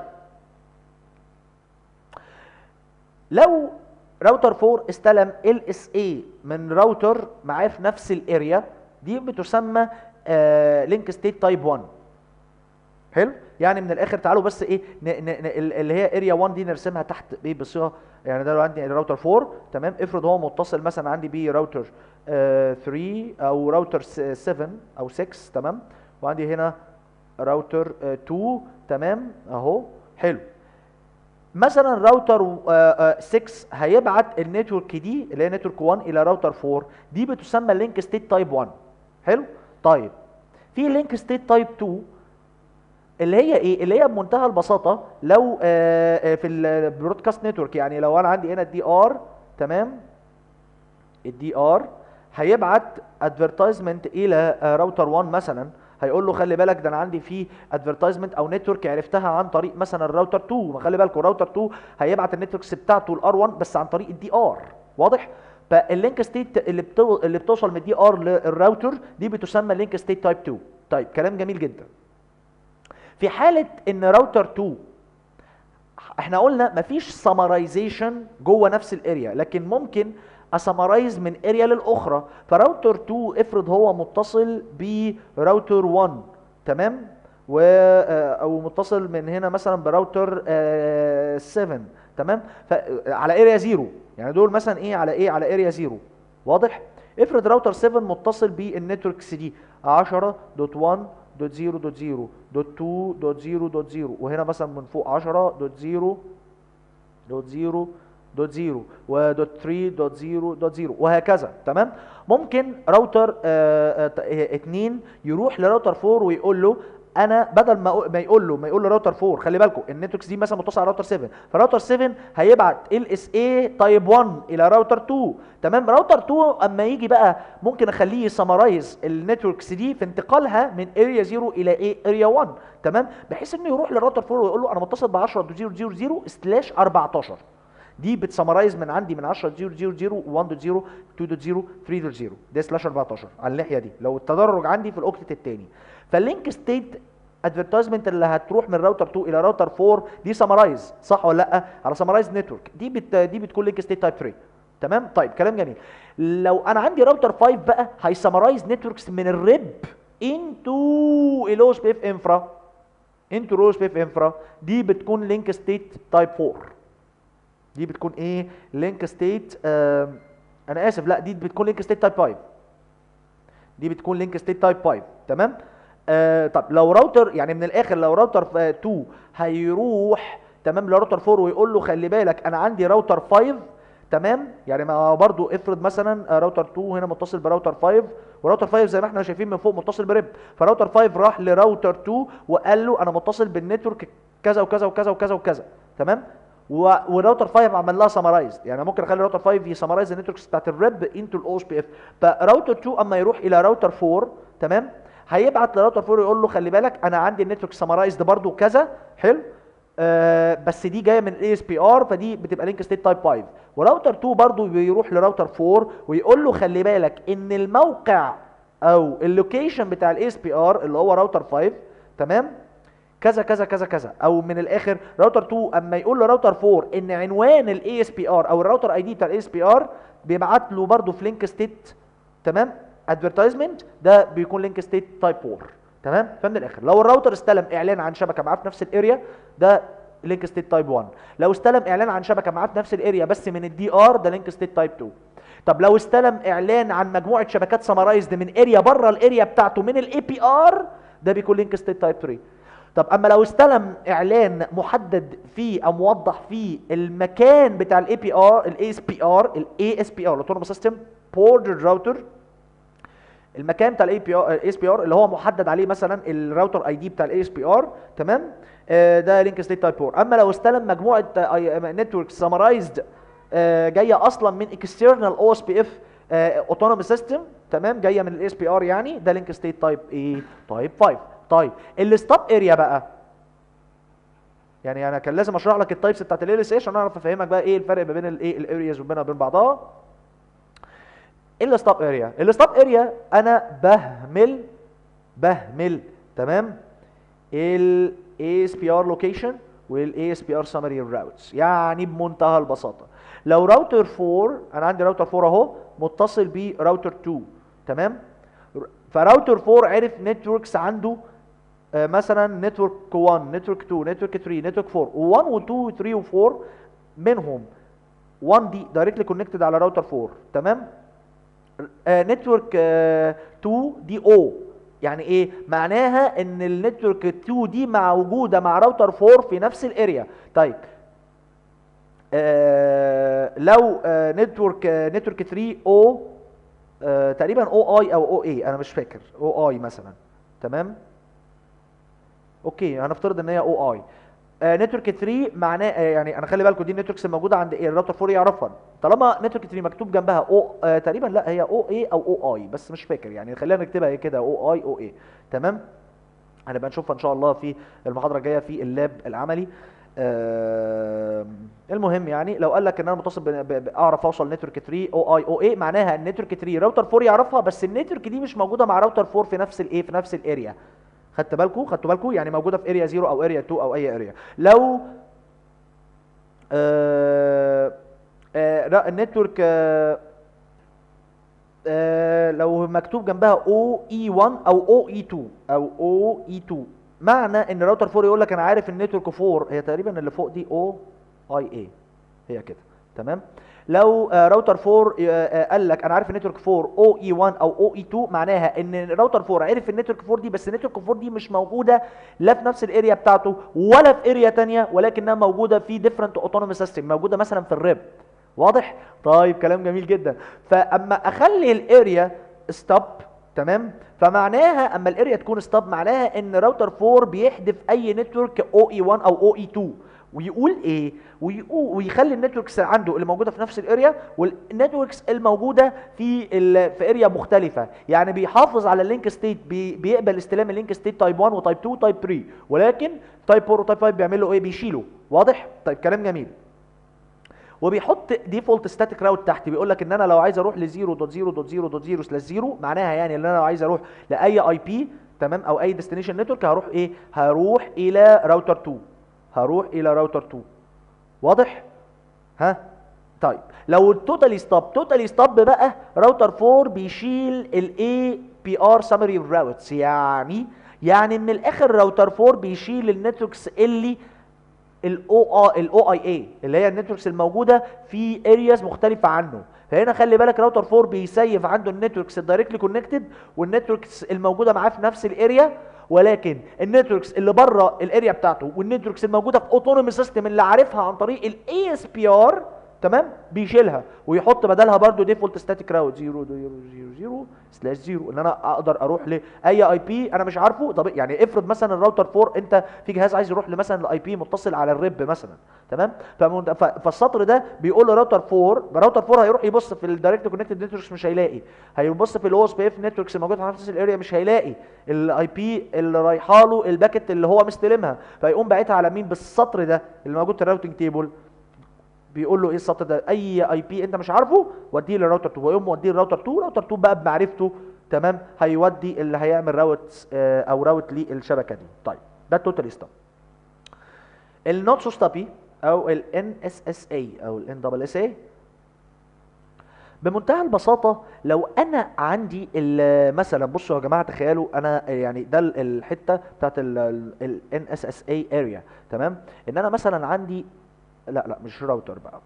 لو راوتر 4 استلم ال اس اي من راوتر معاه في نفس الاريا، دي بتسمى لينك ستيت تايب 1. حلو، يعني من الاخر تعالوا بس ايه اللي هي اريا 1 دي نرسمها تحت ايه بصيغه. يعني ده لو عندي راوتر 4 تمام، افرض هو متصل مثلا عندي بيه راوتر 3 او راوتر 7 او 6. تمام. وعندي هنا راوتر 2. تمام اهو. حلو. مثلا راوتر 6 هيبعت النتورك دي اللي هي نتورك 1 الى راوتر 4، دي بتسمى لينك ستيت تايب 1. حلو. طيب في لينك ستيت تايب 2 اللي هي ايه؟ اللي هي بمنتهى البساطه لو في البرودكاست نتورك، يعني لو انا عندي هنا الدي ار. تمام. الدي ار هيبعت ادفرتايزمنت الى راوتر 1 مثلا، هيقول له خلي بالك ده انا عندي فيه ادفرتايزمنت او نتورك عرفتها عن طريق مثلا الراوتر 2. ما خلي بالكم الراوتر 2 هيبعت النتوركس بتاعته الار 1 بس عن طريق الدي ار. واضح؟ فاللينك ستيت اللي بتوصل من الدي ار للراوتر دي بتسمى لينك ستيت تايب 2. طيب كلام جميل جدا. في حاله ان راوتر 2 احنا قلنا مفيش سمرايزيشن جوه نفس الاريا، لكن ممكن اسمرايز من اريا للاخرى. فراوتر 2 افرض هو متصل براوتر 1. تمام. او متصل من هنا مثلا براوتر 7. تمام. على اريا 0، يعني دول مثلا ايه على ايه؟ على اريا 0. واضح؟ افرض راوتر 7 متصل بالنتوركس دي 10.1.0.0.2.0.0 وهنا مثلا من فوق 10.0.0.0 و.3.0.0 وهكذا. تمام. ممكن راوتر 2 يروح لراوتر 4 ويقول له انا بدل ما يقول له راوتر 4، خلي بالكم النتوركس دي مثلا متصله على راوتر 7، فراوتر 7 هيبعت ال اس اي تايب 1 الى راوتر 2. تمام. راوتر 2 اما يجي بقى ممكن اخليه يسمرايز النتوركس دي في انتقالها من اريا 0 الى ايه؟ اريا 1. تمام. بحيث انه يروح للراوتر 4 ويقول له انا متصل ب 10.0.0/14. دي بتسمرايز من عندي من 10.0.0 1.0 2.0 3.0 ده /14 على الناحيه دي لو التدرج عندي في الاوكتت الثاني. فاللينك ستيت ادفرتايزمنت اللي هتروح من راوتر 2 الى راوتر 4 دي سمرايز، صح ولا لا؟ على سمرايز نتورك، دي بتكون لينك ستيت تايب 3. تمام. طيب كلام جميل. لو انا عندي راوتر 5 بقى هيسمرايز نتوركس من الريب انتو الاو اس بي اف انفرا، دي بتكون لينك ستيت تايب 4. دي بتكون ايه؟ لينك ستيت انا اسف، لا دي بتكون لينك ستيت تايب 5. دي بتكون لينك ستيت تايب 5. تمام. طب لو راوتر، يعني من الاخر لو راوتر 2 هيروح تمام لراوتر 4 ويقول له خلي بالك انا عندي راوتر 5. تمام. يعني ما برضو افرض مثلا راوتر 2 هنا متصل براوتر 5 وراوتر 5 زي ما احنا شايفين من فوق متصل بريب، فراوتر 5 راح لراوتر 2 وقال له انا متصل بالنتورك كذا وكذا وكذا وكذا وكذا. تمام. والراوتر 5 عمل لها سمرايز، يعني ممكن اخلي راوتر 5 يسمرايز النتوركس بتاعت الريب انتو الاو اس بي اف. فراوتر 2 اما يروح الى راوتر 4 تمام هيبعت لراوتر 4 يقول له خلي بالك انا عندي النتورك سمرايزد برضو كذا. حلو. بس دي جايه من الاي اس بي ار، فدي بتبقى لينك ستيت تايب 5. وراوتر 2 برضو بيروح لراوتر 4 ويقول له خلي بالك ان الموقع او اللوكيشن بتاع الاي اس بي ار اللي هو راوتر 5 تمام كذا كذا كذا كذا. او من الاخر راوتر 2 اما يقول لراوتر 4 ان عنوان الاي اس بي ار او الراوتر اي دي بتاع الاي اس بي ار بيبعت له برضو في لينك ستيت تمام ادفرتايزمنت، ده بيكون لينك ستيت تايب 4. تمام. فمن الاخر لو الراوتر استلم اعلان عن شبكه معاه في نفس الاريا ده لينك ستيت تايب 1. لو استلم اعلان عن شبكه معاه في نفس الاريا بس من الدي ار ده لينك ستيت تايب 2. طب لو استلم اعلان عن مجموعه شبكات سمرايزد من اريا بره الاريا بتاعته من الاي بي ار ده بيكون لينك ستيت تايب 3. طب اما لو استلم اعلان محدد فيه او موضح فيه المكان بتاع الاي بي ار الاي اس بي ار الاوتونوموس سيستم بوردر راوتر، المكان بتاع الاي اس بي ار اللي هو محدد عليه مثلا الراوتر اي دي بتاع الاي اس بي ار تمام ده لينك ستيت تايب 4. اما لو استلم مجموعه نتورك سمرايزد جايه اصلا من اكسترنال او اس بي اف اوتونوموس سيستم تمام جايه من الاي اس بي ار، يعني ده لينك ستيت تايب ايه؟ تايب 5. طيب الستوب اريا بقى يعني انا كان لازم اشرح لك التايبس بتاعت ال اس اي عشان اعرف افهمك بقى ايه الفرق ما بين الايه الارياز وبينها وبين بعضها. الستوب اريا، الستوب اريا انا بهمل تمام الاي اس بي ار لوكيشن والاي اس بي ار سمري راوتس. يعني بمنتهى البساطه لو راوتر 4، انا عندي راوتر 4 اهو متصل براوتر 2 تمام، فراوتر 4 عرف نتوركس عنده مثلا نتورك 1 نتورك 2 نتورك 3 نتورك 4 و1 و2 و3 و4 منهم 1 دي دايركتلي كونكتد على راوتر 4 تمام. نتورك 2 دي او، يعني ايه معناها؟ ان النتورك 2 دي موجوده مع راوتر 4 في نفس الاريا. طيب لو نتورك 3 او تقريبا او اي او او اي، انا مش فاكر، او اي مثلا تمام. اوكي هنفترض ان هي او اي. نتورك 3 معناه يعني انا خلي بالكم دي النتوركس الموجوده عند ايه الراوتر 4 يعرفها. طالما نتورك 3 مكتوب جنبها او تقريبا، لا هي او اي او او اي بس مش فاكر، يعني خلينا نكتبها ايه كده او اي او اي تمام. هنبقى نشوفها ان شاء الله في المحاضره الجايه في اللاب العملي. المهم يعني لو قال لك ان انا متصل اعرف اوصل نتورك 3 او اي او اي، معناها ان نتورك 3 راوتر 4 يعرفها، بس النتورك دي مش موجوده مع راوتر 4 في نفس الايه في نفس الاريا. خدتوا بالكم يعني موجوده في اريا 0 او اريا 2 او اي اريا. لو النتورك لو مكتوب جنبها او اي 1 او او اي 2 او او اي 2، معنى ان راوتر 4 يقول لك انا عارف النتورك 4 هي تقريبا اللي فوق دي او اي اي، هي كده تمام. لو راوتر 4 قال لك انا عارف النتورك 4 او اي 1 او او اي 2، معناها ان الراوتر 4 عرف النتورك 4 دي، بس النتورك 4 دي مش موجوده لا في نفس الاريا بتاعته ولا في اريا ثانيه، ولكنها موجوده في ديفرنت اوتونوموس سيستم، موجوده مثلا في الريب. واضح؟ طيب كلام جميل جدا. فاما اخلي الاريا ستوب تمام، فمعناها اما الاريا تكون ستوب معناها ان راوتر 4 بيحذف اي نتورك او اي 1 او او اي 2 ويقول ايه، ويخلي النتوركس عنده اللي موجوده في نفس الاريا والنتوركس الموجوده في اريا مختلفه. يعني بيحافظ على اللينك ستيت، بيقبل استلام اللينك ستيت تايب 1 وتايب 2 وتايب 3، ولكن تايب 4 وتايب 5 بيعمل له ايه؟ بيشيله. واضح؟ طيب كلام جميل. وبيحط ديفولت ستاتيك راوت تحت، بيقول لك ان انا لو عايز اروح ل 0.0.0.0/0 معناها يعني ان انا لو عايز اروح لاي اي بي تمام او اي ديستنيشن نتورك هروح ايه؟ هروح الى راوتر 2، هروح الى راوتر 2. واضح؟ ها طيب لو التوتالي ستوب بقى راوتر 4 بيشيل الاي بي ار سامري راوتس، يعني من الاخر راوتر 4 بيشيل النتوركس اللي الاو اي اي اللي هي النتوركس الموجوده في ارياز مختلفه عنه. فهنا خلي بالك راوتر 4 بيسيف عنده النتوركس الدايركتلي كونكتد والنتوركس الموجوده معاه في نفس الاريا، ولكن النتوركس اللي بره الاريا بتاعته والنتوركس الموجوده في اوتونومي سيستم اللي عارفها عن طريق الاي اس بي ار تمام بيشيلها ويحط بدلها برضو ديفولت ستاتيك راوت 0.0.0/0 ان انا اقدر اروح لاي اي بي انا مش عارفه. طب يعني افرض مثلا الراوتر 4 انت في جهاز عايز يروح مثلا الاي بي متصل على الريب مثلا تمام، فالسطر ده بيقول لراوتر 4، راوتر 4 هيروح يبص في الدايركت كونكتد نتوركس مش هيلاقي، هيبص في الاو اس بي اف نتوركس الموجوده في نفس الاريا مش هيلاقي الاي بي اللي رايحه له الباكت اللي هو مستلمها، فيقوم باعتها على مين؟ بالسطر ده اللي موجود في الراوتنج تيبل. بيقول له ايه السطر ده؟ اي اي بي انت مش عارفه وديه للراوتر 2، ويقوم موديه للراوتر 2، راوتر 2 بقى بمعرفته تمام هيودي اللي هيعمل راوت او راوت للشبكه دي. طيب ده التوتال ستوب. النوت سو ستوبي او الان اس اس اي او الان دبل اس اي بمنتهى البساطه لو انا عندي مثلا بصوا يا جماعه تخيلوا انا يعني ده الحته بتاعت الان اس اس اي اريا تمام، ان انا مثلا عندي لا مش راوتر بقى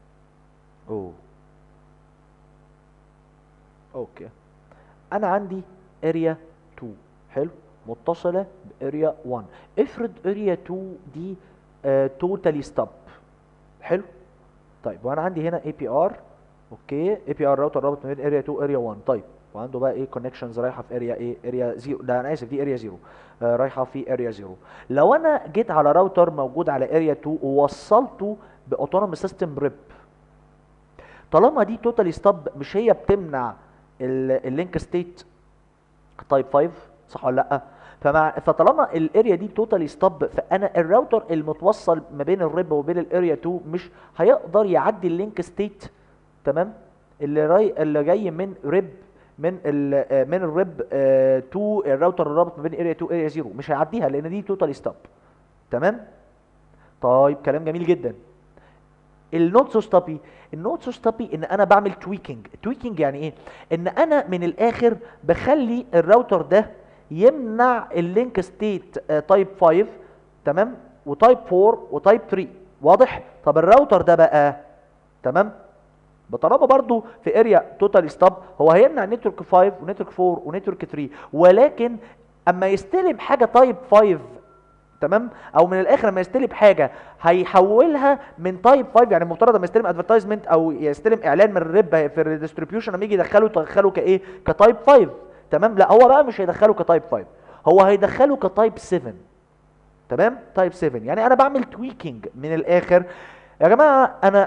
اوكي انا عندي اريا 2 حلو متصله باريا 1. افرض اريا 2 دي توتالي ستوب حلو. طيب وانا عندي هنا اي بي ار، اوكي اي بي ار راوتر رابط ما بين اريا 2 اريا 1. طيب وعنده بقى ايه كونكشنز رايحه في اريا ايه؟ اريا 0، ده انا اسف دي اريا 0 رايحه في اريا 0. لو انا جيت على راوتر موجود على اريا 2 ووصلته باوتونوموس سيستم ريب، طالما دي توتالي ستوب مش هي بتمنع اللينك ستيت تايب 5 صح ولا لا؟ فطالما الاريا دي توتالي ستوب، فانا الراوتر المتوصل ما بين الريب وبين الاريا 2 مش هيقدر يعدي اللينك ستيت، تمام، اللي جاي من ريب، من الريب تو الراوتر الرابط ما بين اريا 2 اريا 0، مش هيعديها لان دي توتالي ستوب. تمام. طيب كلام جميل جدا. النوت سو ستوبي، النوت سو ستوبي ان انا بعمل تويكينج. تويكينج يعني ايه؟ ان انا من الاخر بخلي الراوتر ده يمنع اللينك ستيت تايب 5، تمام، وتايب 4 وتايب 3. واضح؟ طب الراوتر ده بقى، تمام، بطالما برضو في اريا توتال ستوب هو هيمنع نتورك 5 ونتورك 4 ونتورك 3، ولكن اما يستلم حاجه تايب 5، تمام، او من الاخر لما يستلم حاجه هيحولها من تايب 5، يعني المفترض لما يستلم ادفرتايزمنت او يستلم اعلان من الريب في الديستريبيوشن، لما يجي يدخله كايه؟ كتايب 5. تمام. لا، هو بقى مش هيدخله كتايب 5، هو هيدخله كتايب 7. تمام، تايب 7. يعني انا بعمل تويكينج من الاخر يا جماعه. انا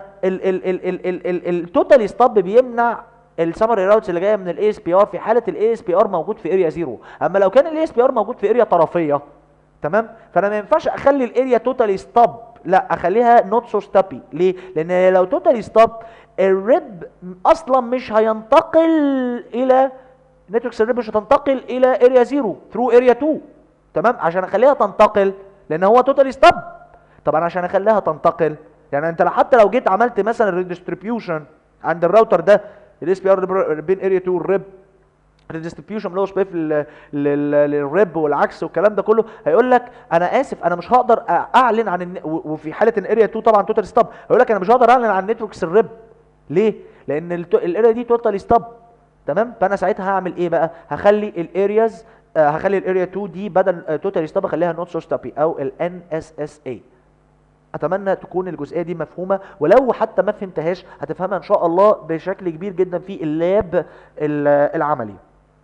التوتال ستوب بيمنع السمري راوتس اللي جايه من الاي اس بي ار في حاله الاي اس بي ار موجود في اريا 0. اما لو كان الاي اس بي ار موجود في اريا طرفيه، تمام، فانا ما ينفعش اخلي الاريا توتالي ستوب، لا اخليها نوت سو ستوبي. ليه؟ لان لو توتالي ستوب الريب اصلا مش هينتقل الى نتوركس، الريب مش هتنتقل الى اريا 0 ثرو اريا 2. تمام، عشان اخليها تنتقل لان هو توتالي ستوب. طبعا عشان اخليها تنتقل، يعني انت حتى لو جيت عملت مثلا الريدستريبيوشن عند الراوتر ده الاس بي ار بين اريا 2 والريب، الديستريبيوشن اللي هو سبيف للريب والعكس والكلام ده كله، هيقول لك انا اسف انا مش هقدر اعلن عن وفي حاله ان اريا 2 طبعا توتال ستوب، هيقول لك انا مش هقدر اعلن عن نتوركس الريب. ليه؟ لان الاريا دي توتال ستوب. تمام. فانا ساعتها هعمل ايه بقى؟ هخلي الارياز هخلي الاريا 2 دي بدل توتال ستوب اخليها نوت سو ستوبي او الان اس اس اي. اتمنى تكون الجزئيه دي مفهومه، ولو حتى ما فهمتهاش هتفهمها ان شاء الله بشكل كبير جدا في اللاب العملي.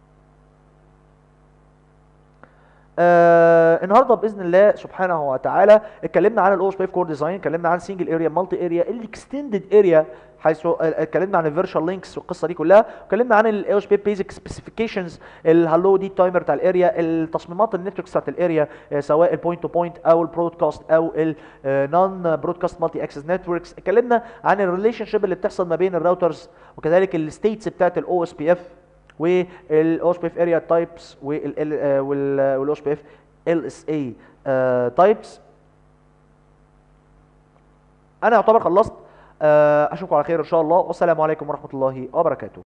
النهارده باذن الله سبحانه وتعالى اتكلمنا عن الاو اس بي كور ديزاين، اتكلمنا عن سنجل اريا، مالتي اريا، الاكستندد اريا، حيث اتكلمنا عن الفيرشوال لينكس والقصه دي كلها، اتكلمنا عن الاو اس بي بيزك سبيسيفيكيشنز، الهالو دي تايمر بتاع الاريا، التصميمات النتوركس بتاعت الاريا، سواء البوينت تو بوينت او البرودكاست او النون برودكاست مالتي اكسس نتوركس، اتكلمنا عن الريليشن شيب اللي بتحصل ما بين الراوترز، وكذلك الستيتس بتاعت الاو اس بي اف والاو اس بي اف اريا تايبس والاو اس بي اف ال اس اي تايبس. انا يعتبر خلصت. اشوفكم على خير ان شاء الله، والسلام عليكم ورحمه الله وبركاته.